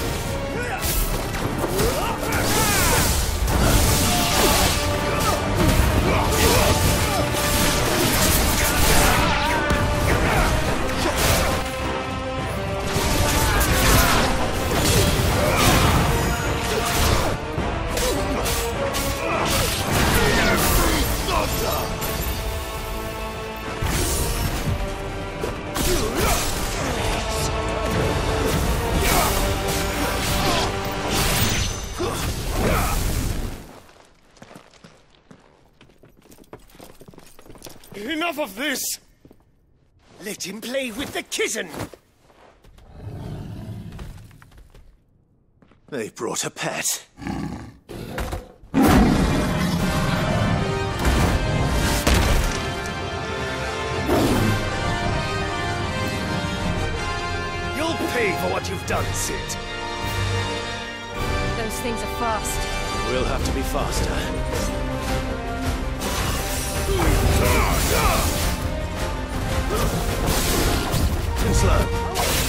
Enough of this! Let him play with the kitten! They brought a pet. pay for what you've done, Cid. Those things are fast. We'll have to be faster. Too slow.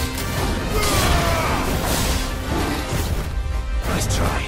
Nice try.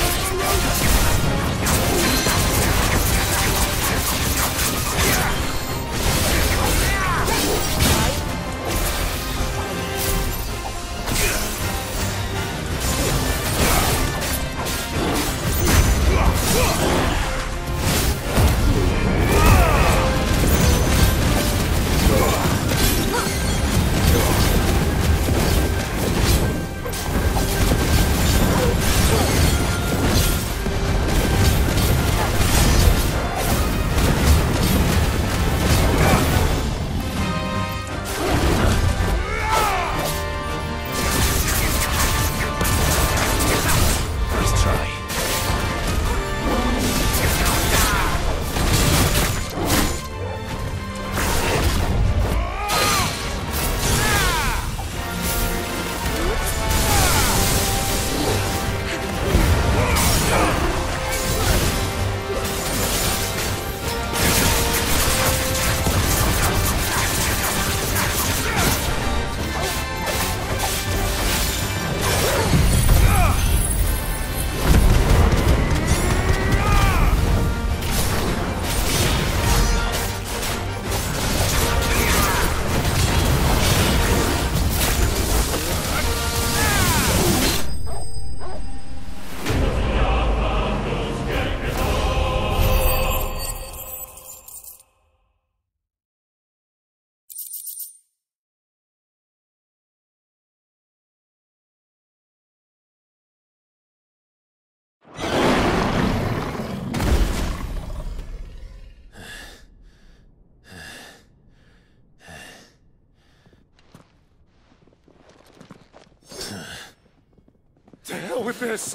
To hell with this!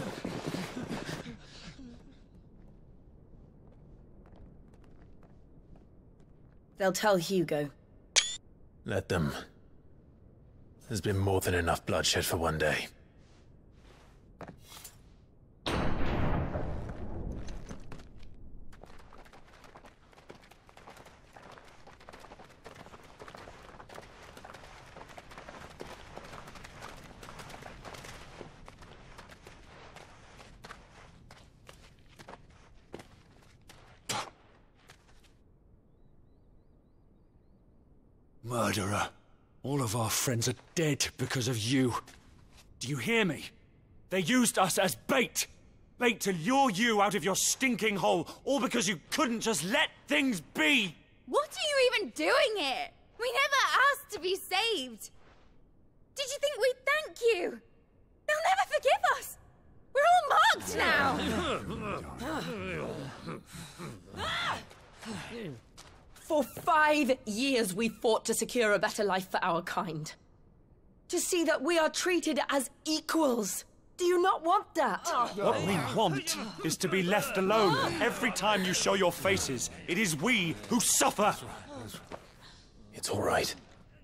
They'll tell Hugo. Let them. There's been more than enough bloodshed for one day. Murderer. All of our friends are dead because of you. Do you hear me? They used us as bait. Bait to lure you out of your stinking hole, all because you couldn't just let things be. What are you even doing here? We never asked to be saved. Did you think we'd thank you? They'll never forgive us. We're all marked now. For five years we fought to secure a better life for our kind. To see that we are treated as equals. Do you not want that? What we want is to be left alone. Every time you show your faces, it is we who suffer. It's all right.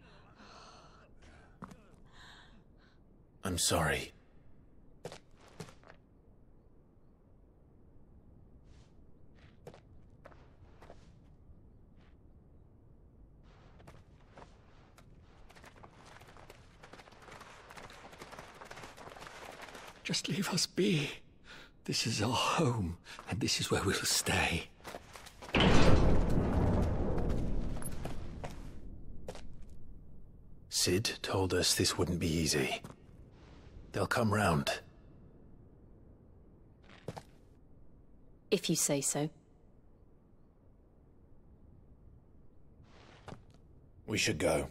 I'm sorry. Just leave us be. This is our home, and this is where we'll stay. Cid told us this wouldn't be easy. They'll come round. If you say so. We should go.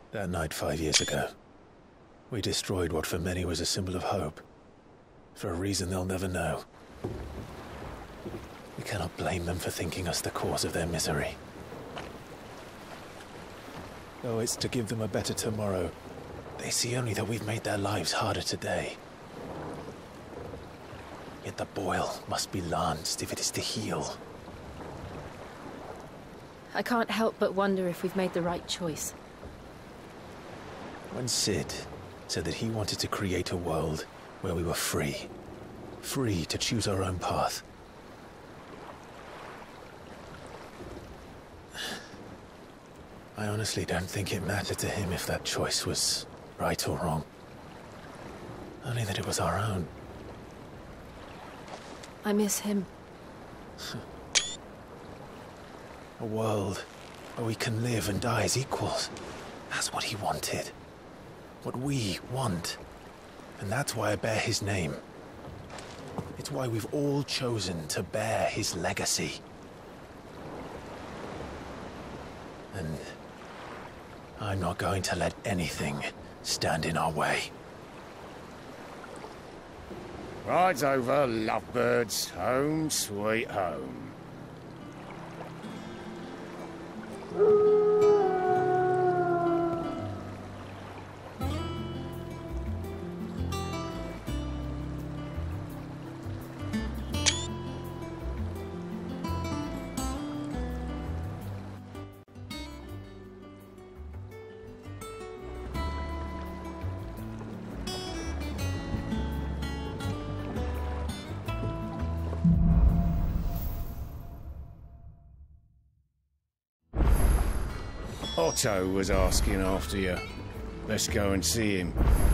That night five years ago, we destroyed what for many was a symbol of hope. For a reason they'll never know. We cannot blame them for thinking us the cause of their misery. Though it's to give them a better tomorrow, they see only that we've made their lives harder today. Yet the boil must be lanced if it is to heal. I can't help but wonder if we've made the right choice. When Sid said that he wanted to create a world where we were free, free to choose our own path, I honestly don't think it mattered to him if that choice was right or wrong. Only that it was our own. I miss him. A world where we can live and die as equals. That's what he wanted. What we want. And that's why I bear his name. It's why we've all chosen to bear his legacy. And I'm not going to let anything stand in our way. Rides over, lovebirds. Home sweet home. Otto was asking after you. Let's go and see him.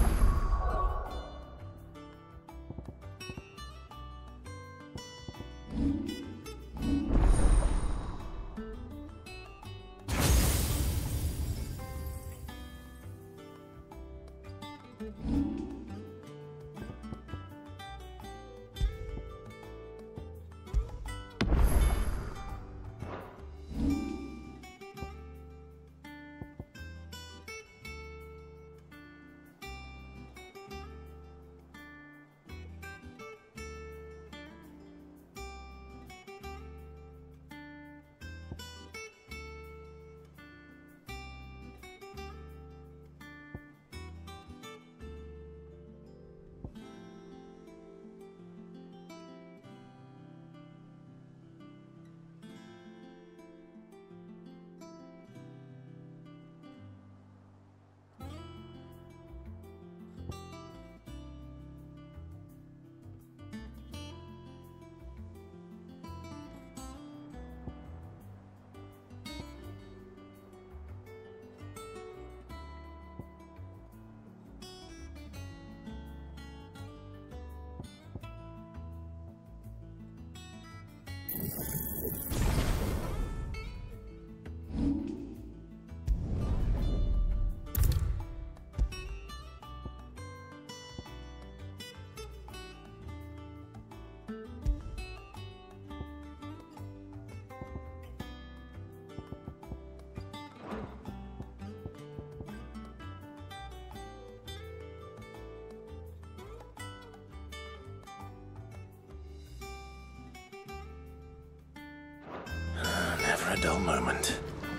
Never a dull moment.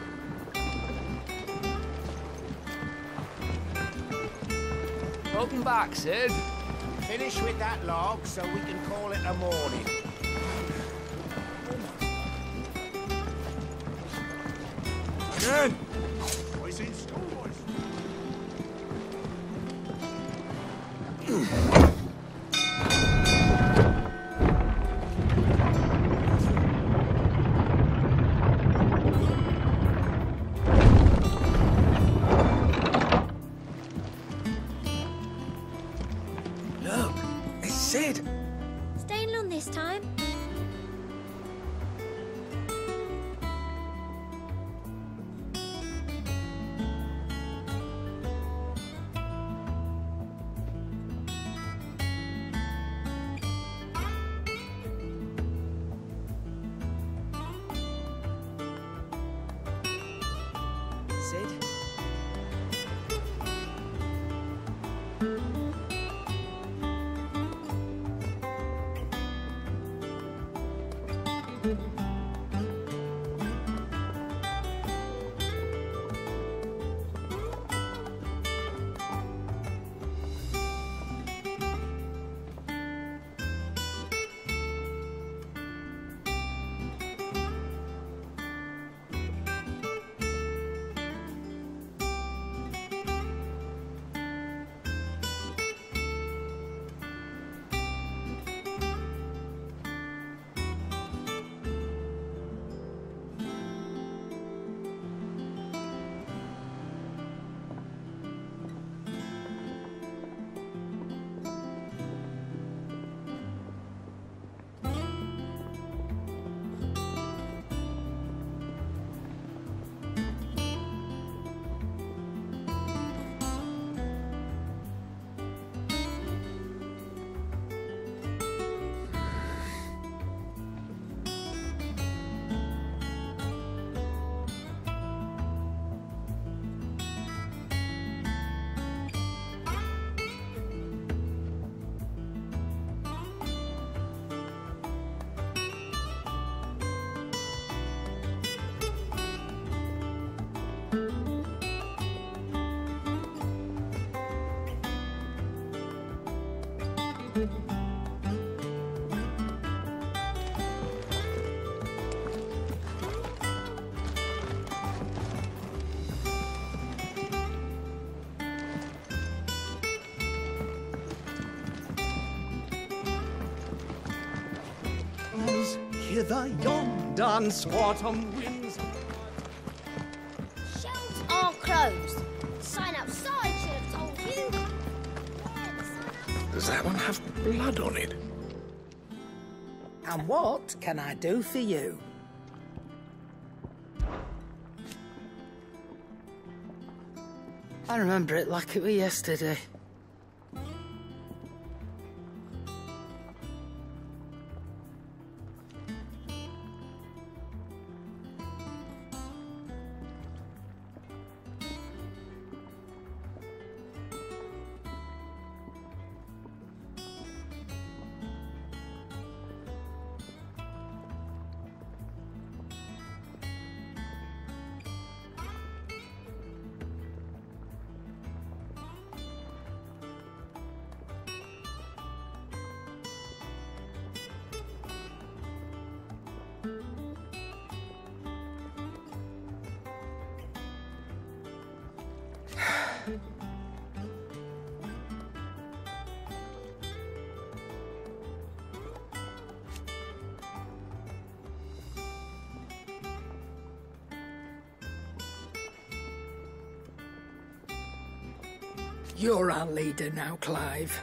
Welcome back, Sid. Finish with that log so we can call it a morning. Again! Boys in school, boys. Staying long this time? Sid? As hither yon autumn winds. Shelves are closed. Sign outside should have told you. Does that one have blood on it? And what can I do for you? I remember it like it was yesterday. You're our leader now, Clive.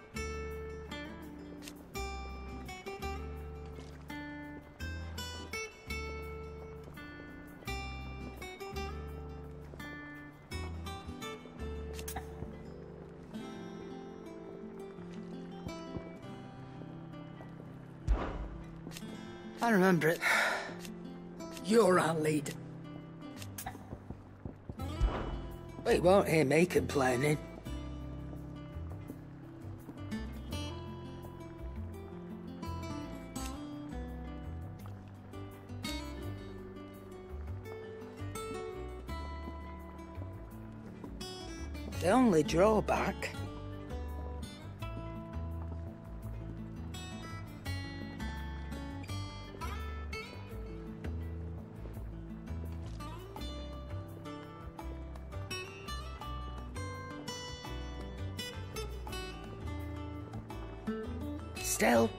I remember it. You're our leader. Well, you won't hear me complaining. The only drawback... Still...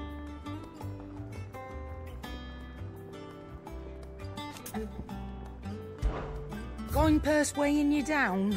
Going purse weighing you down?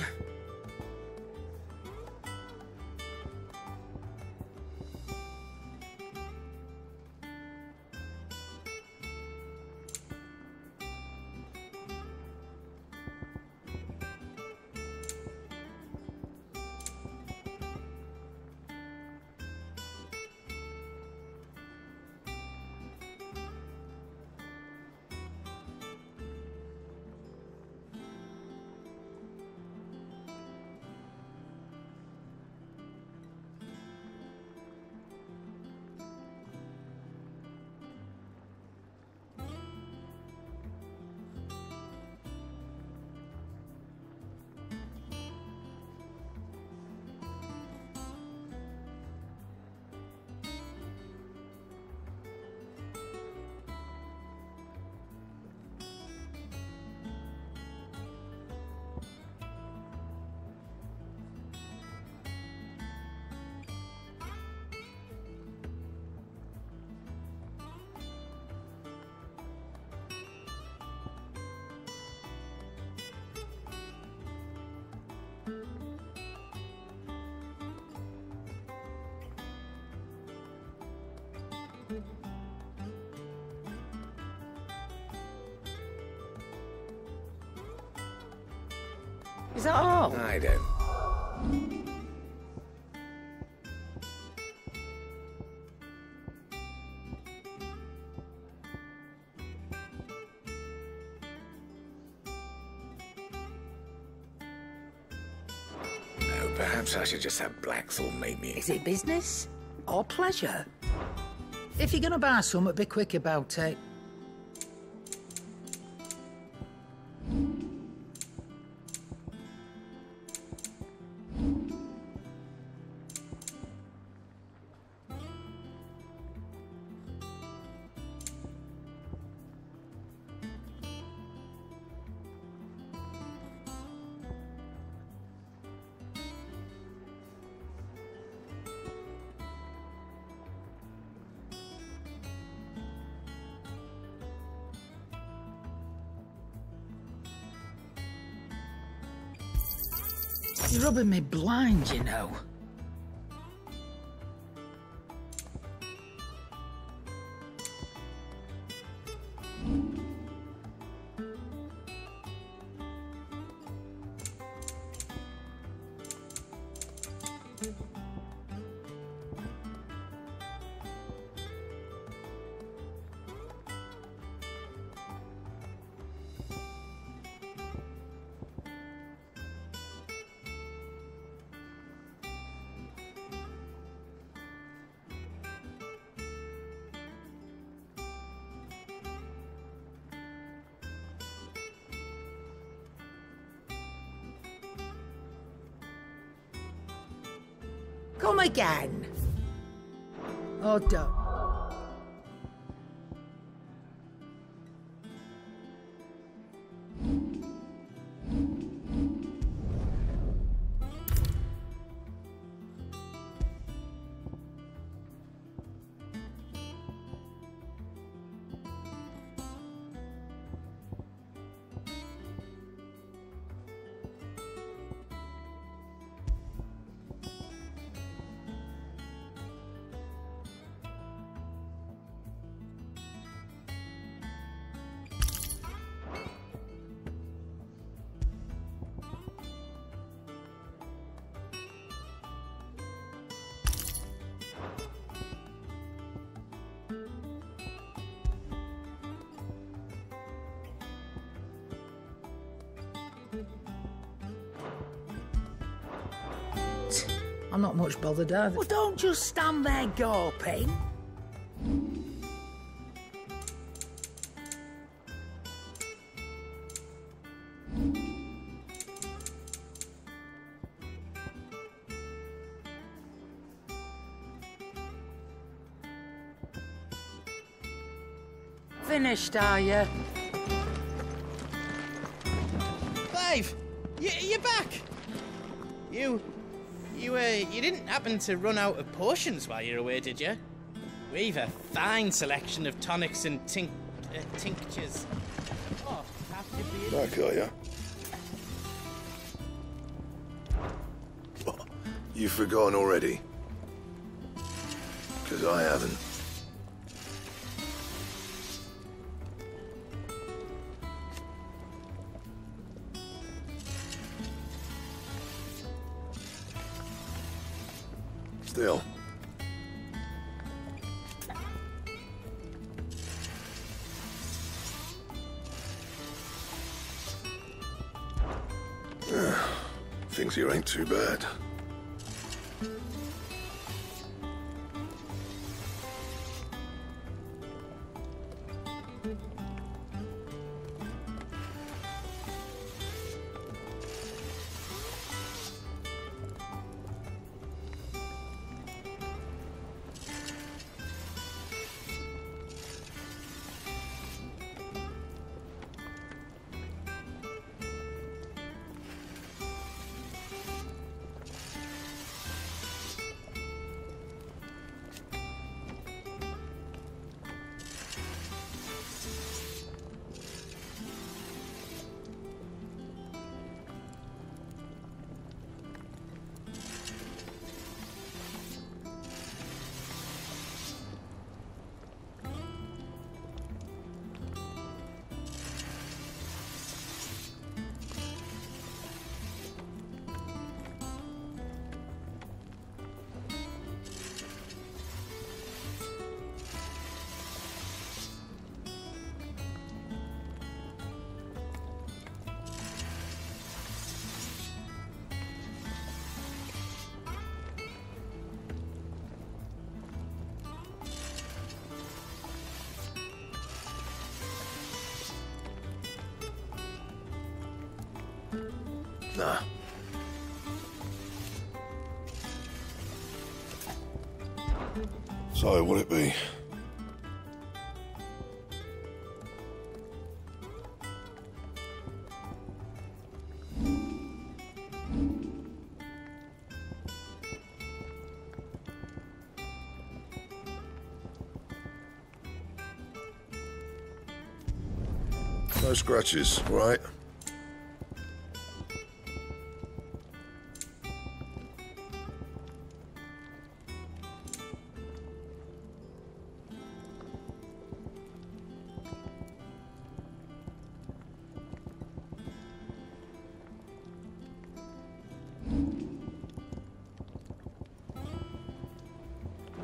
Is that all? I don't. No, perhaps I should just have Blackthorn make me... Is it business or pleasure? If you're gonna buy something, be quick about it. You're rubbing me blind, you know. Come again. Oh, don't. I'm not much bothered either. Well, don't just stand there gawping. Finished, are you? Clive! You, you're back! You... You, uh, you didn't happen to run out of potions while you're away, did you? We've a fine selection of tonics and tink... Uh, tinctures. Oh, have to be... Back, are ya? What? You've forgotten already? Because I haven't. Still. Things here ain't too bad. Nah. So, what'd it be? No scratches, right?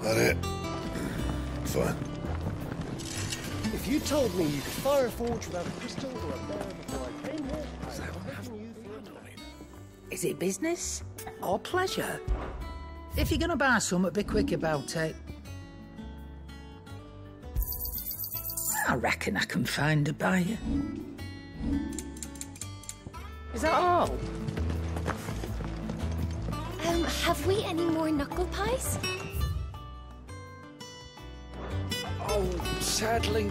That it? Fine. If you told me you could fire a forge without a pistol or a barrel before I came here, I'd have taken you for a toy. Is it business or pleasure? If you're gonna buy something, be quick about it. I reckon I can find a buyer. Is that all? Um, have we any more knuckle pies? Oh, sadly.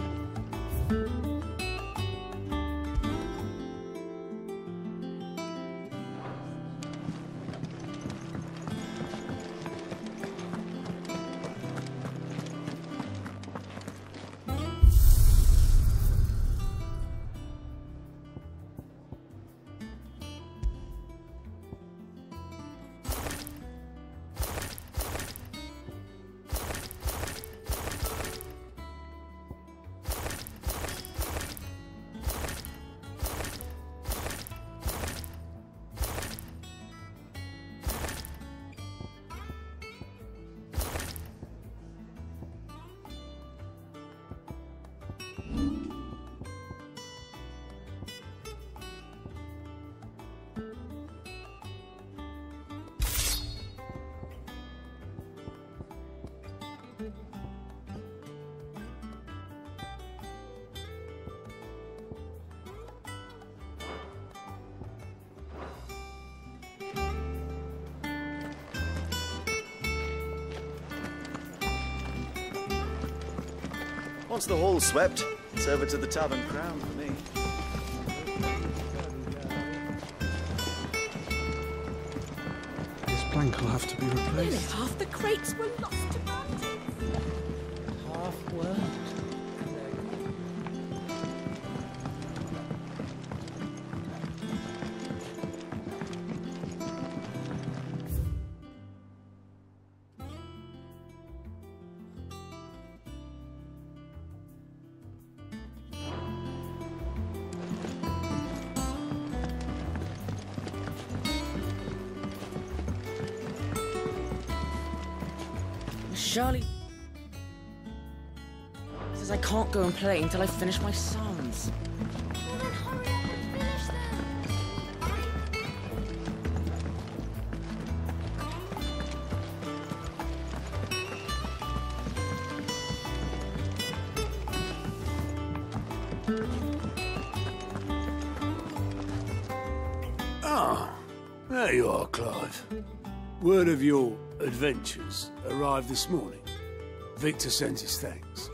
Once the hall's swept, it's over to the Tavern Crown for me. This plank will have to be replaced. Nearly half the crates were lost to mountains. Half worked. Charlie says I can't go and play until I finish my psalms. Well, then hurry up and finish them. Ah, there you are, Clive. Word of your adventures arrived this morning. Victor sends his thanks.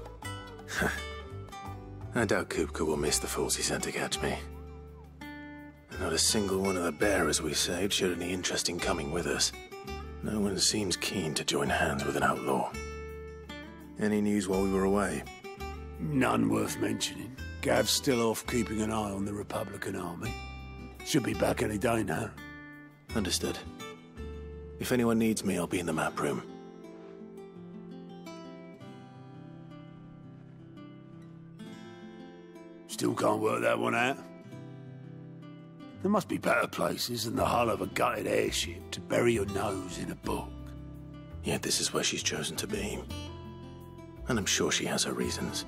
I doubt Kupka will miss the fools he sent to catch me. And not a single one of the bearers we saved showed any interest in coming with us. No one seems keen to join hands with an outlaw. Any news while we were away? None worth mentioning. Gav's still off keeping an eye on the Republican army. Should be back any day now. Understood. If anyone needs me, I'll be in the map room. Still can't work that one out? There must be better places than the hull of a gutted airship to bury your nose in a book. Yet this is where she's chosen to be. And I'm sure she has her reasons.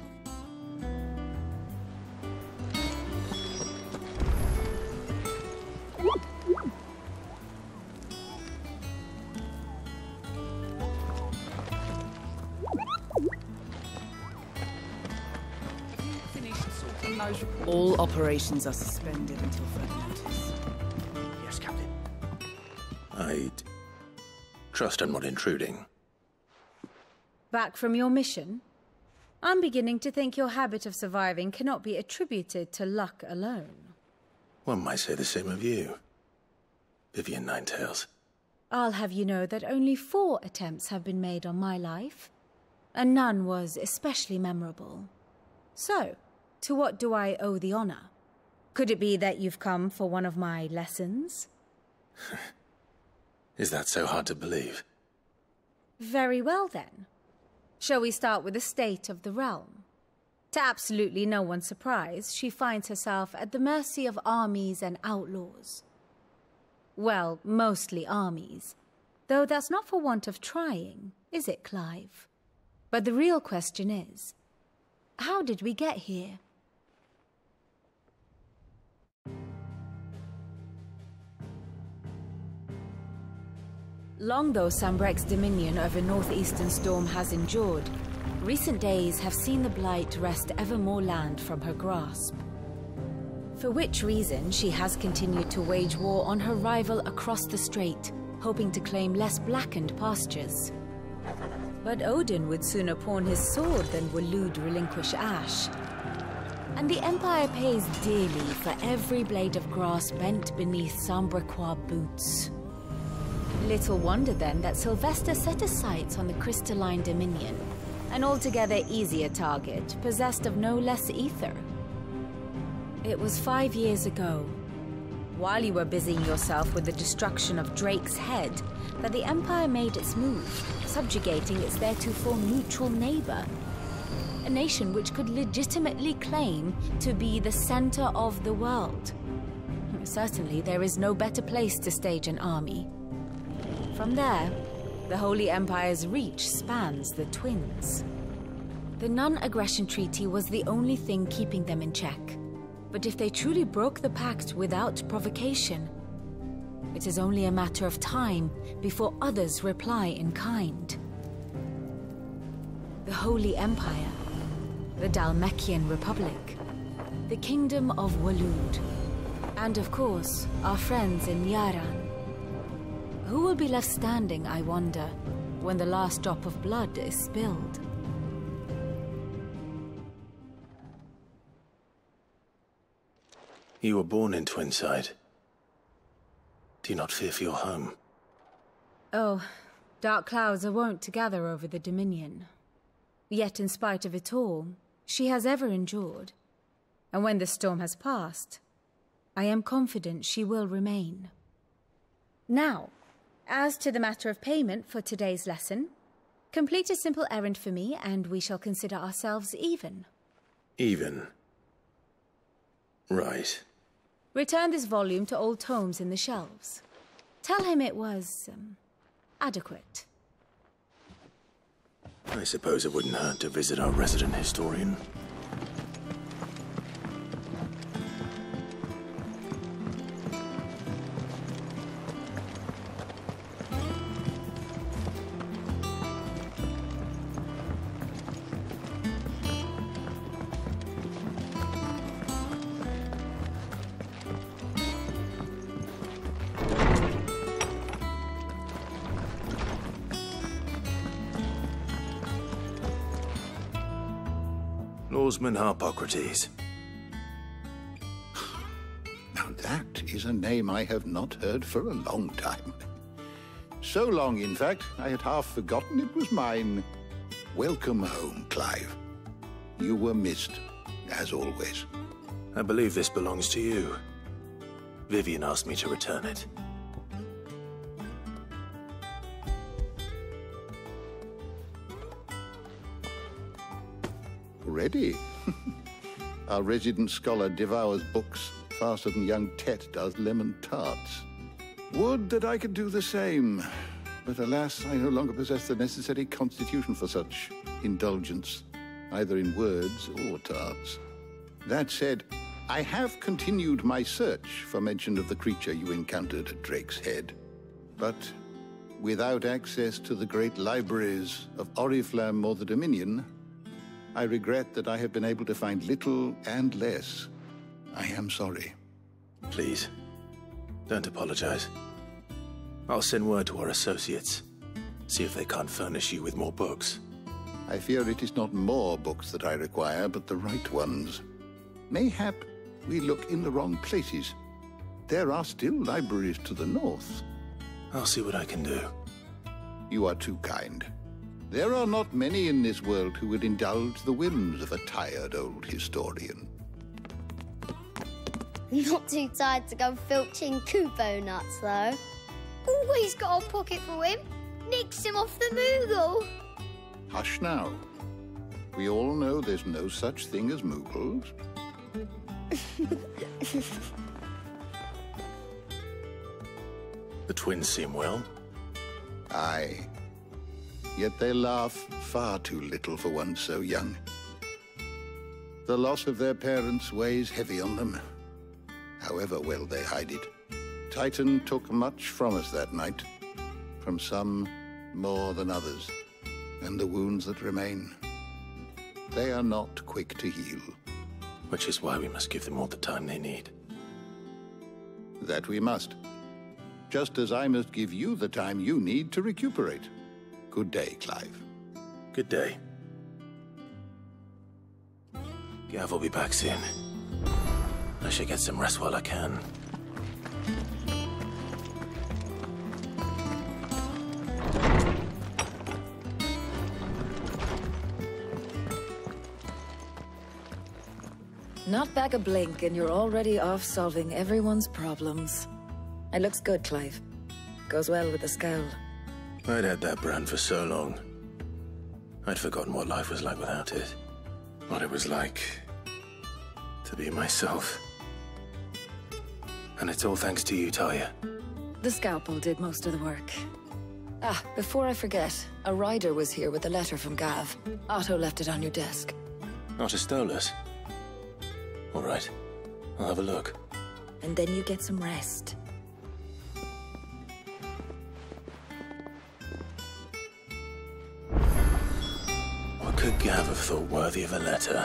All operations are suspended until further notice. Yes, Captain. I'd trust I'm not intruding. Back from your mission? I'm beginning to think your habit of surviving cannot be attributed to luck alone. One might say the same of you, Vivian Ninetails. I'll have you know that only four attempts have been made on my life, and none was especially memorable. So, to what do I owe the honor? Could it be that you've come for one of my lessons? Is that so hard to believe? Very well, then. Shall we start with the state of the realm? To absolutely no one's surprise, she finds herself at the mercy of armies and outlaws. Well, mostly armies, though that's not for want of trying. is it, Clive? But the real question is, how did we get here? Long though Sanbreque's dominion over northeastern Storm has endured, recent days have seen the Blight wrest ever more land from her grasp. For which reason she has continued to wage war on her rival across the strait, hoping to claim less blackened pastures. But Odin would sooner pawn his sword than Waloed relinquish Ash. And the Empire pays dearly for every blade of grass bent beneath Sanbrequois boots. Little wonder then that Sylvester set his sights on the Crystalline Dominion, an altogether easier target, possessed of no less ether. It was five years ago, while you were busying yourself with the destruction of Drake's head, that the Empire made its move, subjugating its theretofore neutral neighbor. A nation which could legitimately claim to be the center of the world. Certainly, there is no better place to stage an army. From there, the Holy Empire's reach spans the Twins. The non-aggression treaty was the only thing keeping them in check. But if they truly broke the pact without provocation, it is only a matter of time before others reply in kind. The Holy Empire, the Dhalmekian Republic, the Kingdom of Waloed, and of course, our friends in Yaran. Who will be left standing, I wonder, when the last drop of blood is spilled? You were born in Twinside. Do you not fear for your home? Oh, dark clouds are wont to gather over the Dominion. Yet in spite of it all, she has ever endured. And when the storm has passed, I am confident she will remain. Now, as to the matter of payment for today's lesson, complete a simple errand for me and we shall consider ourselves even. Even? Right. Return this volume to old tomes in the shelves. Tell him it was, um, adequate. I suppose it wouldn't hurt to visit our resident historian. Lawsman Harpocrates. Now that is a name I have not heard for a long time. So long, in fact, I had half forgotten it was mine. Welcome home, Clive. You were missed, as always. I believe this belongs to you. Vivian asked me to return it. Ready? Our resident scholar devours books faster than young Tet does lemon tarts. Would that I could do the same. But alas, I no longer possess the necessary constitution for such indulgence, either in words or tarts. That said, I have continued my search for mention of the creature you encountered at Drake's Head. But without access to the great libraries of Oriflamme or the Dominion, I regret that I have been able to find little and less. I am sorry. Please, don't apologize. I'll send word to our associates. See if they can't furnish you with more books. I fear it is not more books that I require, but the right ones. Mayhap we look in the wrong places. There are still libraries to the north. I'll see what I can do. You are too kind. There are not many in this world who would indulge the whims of a tired old historian. Not too tired to go filching Kupo nuts, though. Always got a pocket for him. Nicks him off the Moogle. Hush now. We all know there's no such thing as Moogles. The twins seem well. Aye. yet they laugh far too little for one so young. The loss of their parents weighs heavy on them, however well they hide it. Titan took much from us that night, from some more than others, and the wounds that remain, they are not quick to heal. Which is why we must give them all the time they need. That we must. Just as I must give you the time you need to recuperate. Good day, Clive. Good day. Gav will be back soon. I should get some rest while I can. Not back a blink and you're already off solving everyone's problems. It looks good, Clive. Goes well with the scowl. I'd had that brand for so long. I'd forgotten what life was like without it. What it was like to be myself. And it's all thanks to you, Talia. The scalpel did most of the work. Ah, before I forget, a rider was here with a letter from Gav. Otto left it on your desk. Not a Stolas. All right, I'll have a look. And then you get some rest. What could Gav have thought worthy of a letter?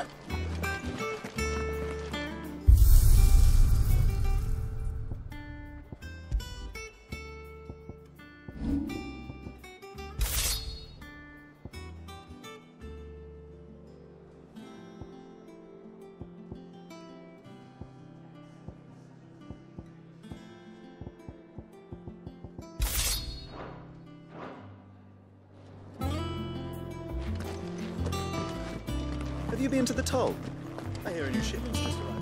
Have you been to the toll? I hear a new shipment's just arrived.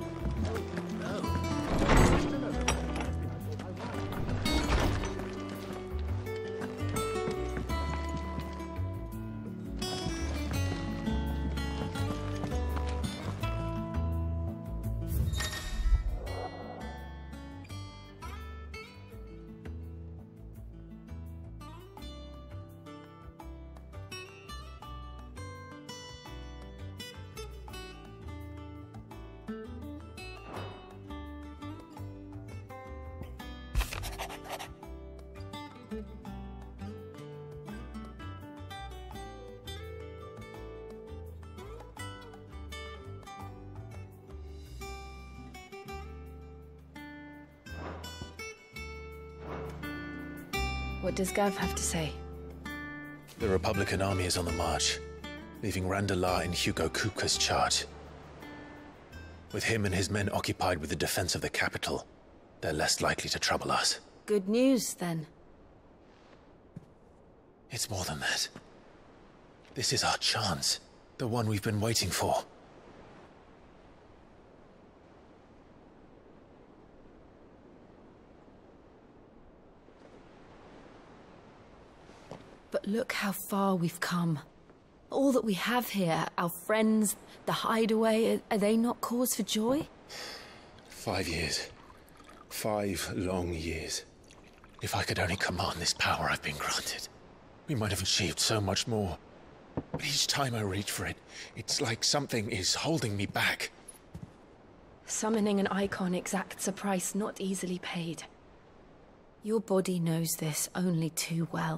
What does Gav have to say? The Republican army is on the march, leaving Randalar in Hugo Kupka's charge. With him and his men occupied with the defense of the capital, they're less likely to trouble us. Good news, then. It's more than that. This is our chance, the one we've been waiting for. But look how far we've come. All that we have here, our friends, the hideaway, are they not cause for joy? Five years. Five long years. If I could only command this power I've been granted, we might have achieved so much more. But each time I reach for it, it's like something is holding me back. Summoning an icon exacts a price not easily paid. Your body knows this only too well.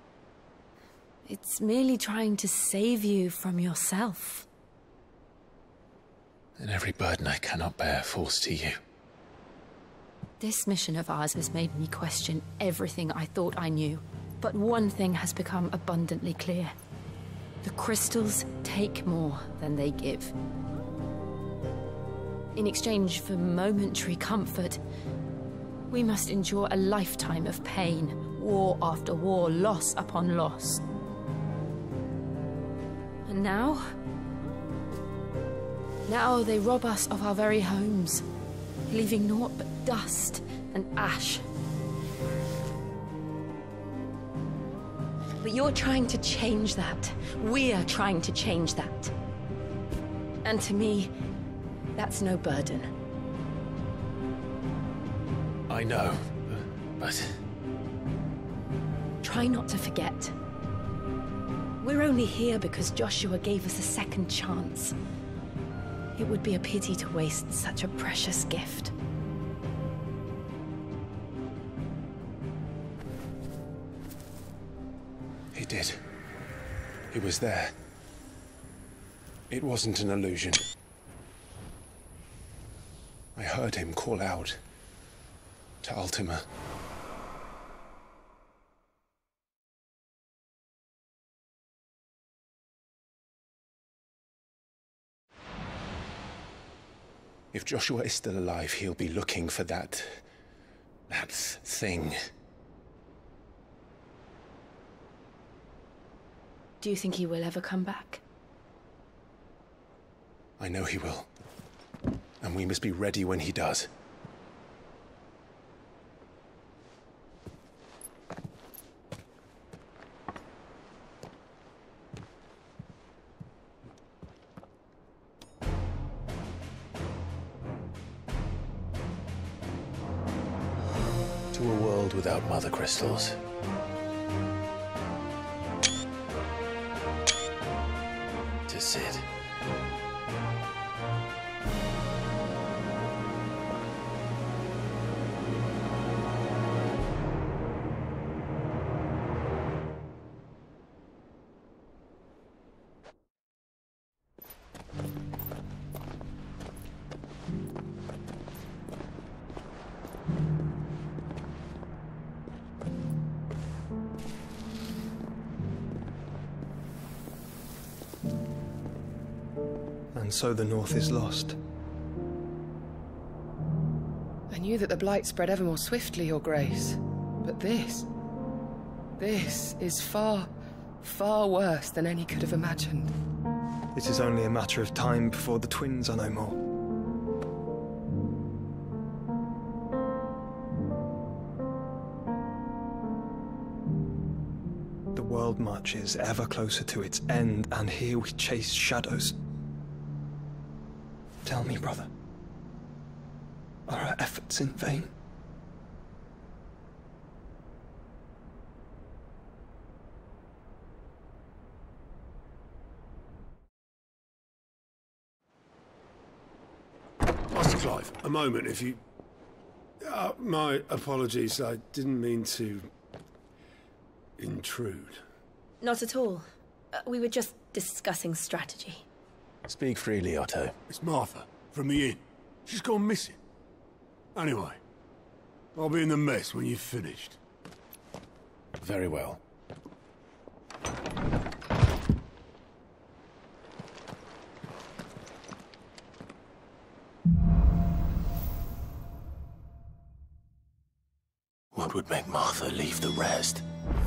It's merely trying to save you from yourself. And every burden I cannot bear falls to you. This mission of ours has made me question everything I thought I knew. But one thing has become abundantly clear. The crystals take more than they give. In exchange for momentary comfort, we must endure a lifetime of pain, war after war, loss upon loss. And now? Now they rob us of our very homes, leaving naught but dust and ash. But you're trying to change that. We're trying to change that. And to me, that's no burden. I know, but... Try not to forget. We're only here because Joshua gave us a second chance. It would be a pity to waste such a precious gift. He did. He was there. It wasn't an illusion. I heard him call out to Ultima. If Joshua is still alive, he'll be looking for that... that thing. Do you think he will ever come back? I know he will. And we must be ready when he does. To a world without mother crystals. To Cid. And so the North is lost. I knew that the Blight spread ever more swiftly, Your Grace. But this... this is far, far worse than any could have imagined. It is only a matter of time before the twins are no more. The world marches ever closer to its end, and here we chase shadows. Tell me, brother, are our efforts in vain? Master Clive, a moment, if you... Uh, my apologies, I didn't mean to... intrude. Not at all. Uh, we were just discussing strategy. Speak freely, Otto. It's Martha, from the inn. She's gone missing. Anyway, I'll be in the mess when you've finished. Very well. What would make Martha leave the rest?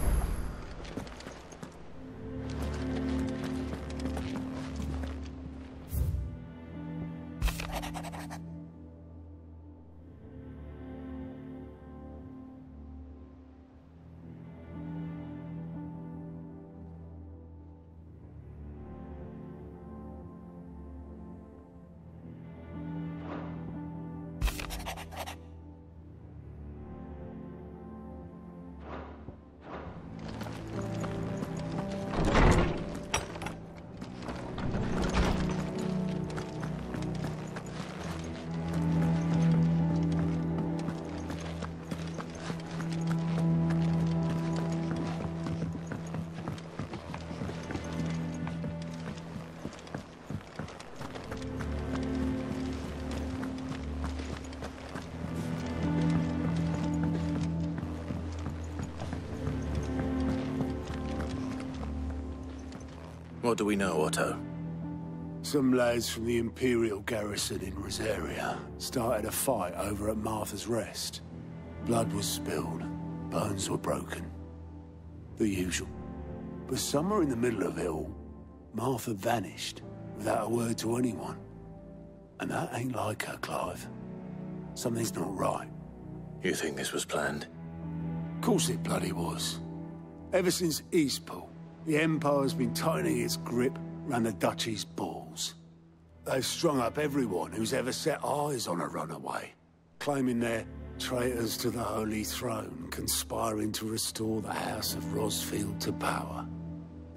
What do we know, Otto? Some lads from the Imperial garrison in Rosaria started a fight over at Martha's Rest. Blood was spilled, bones were broken. The usual. But somewhere in the middle of it all, Martha vanished without a word to anyone. And that ain't like her, Clive. Something's not right. You think this was planned? Of course it bloody was. Ever since Eastpool, the Empire's been tightening its grip round the Duchy's balls. They've strung up everyone who's ever set eyes on a runaway, claiming they're traitors to the Holy Throne, conspiring to restore the House of Rosfield to power.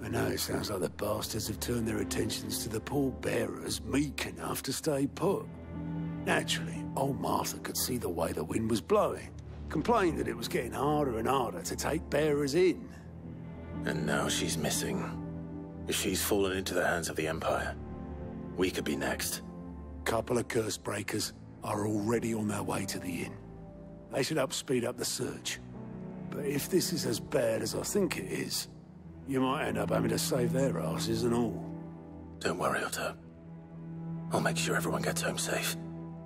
I know it sounds like the bastards have turned their attentions to the pallbearers meek enough to stay put. Naturally, old Martha could see the way the wind was blowing, complained that it was getting harder and harder to take bearers in. And now she's missing. If she's fallen into the hands of the Empire, we could be next. Couple of curse breakers are already on their way to the inn. They should help speed up the search. But if this is as bad as I think it is, you might end up having to save their asses and all. Don't worry, Otto. I'll make sure everyone gets home safe.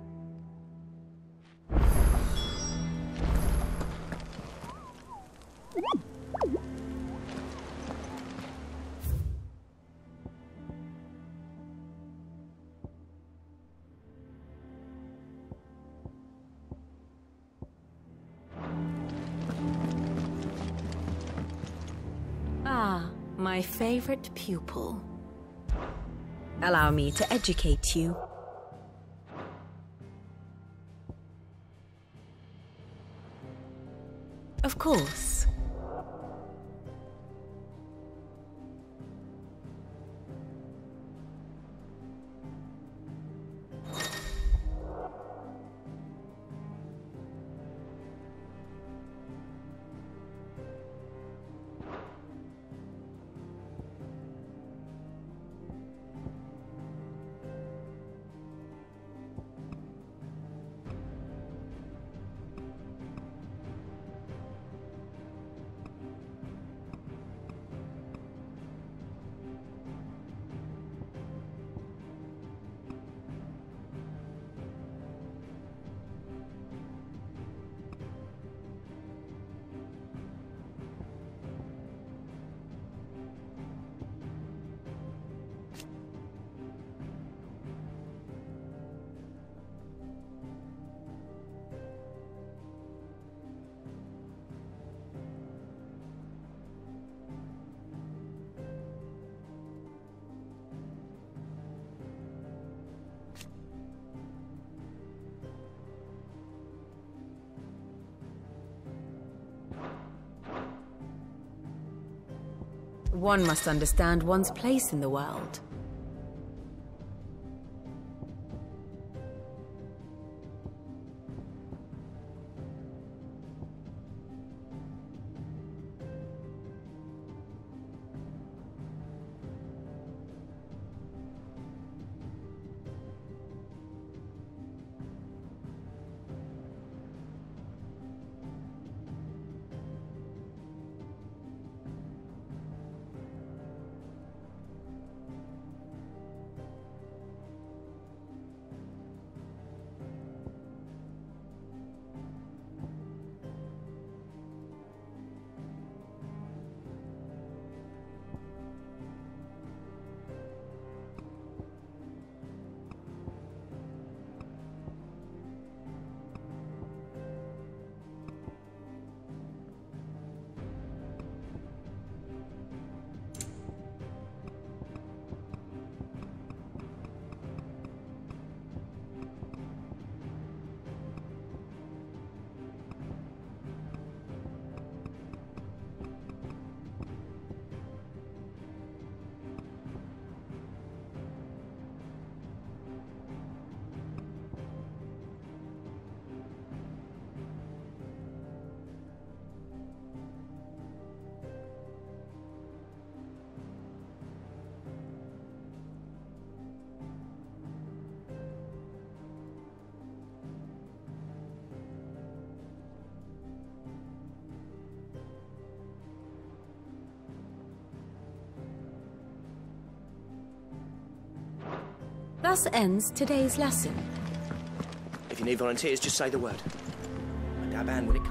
Ah, my favorite pupil. Allow me to educate you. Of course. One must understand one's place in the world. Thus ends today's lesson. If you need volunteers, just say the word. And Daban when it comes.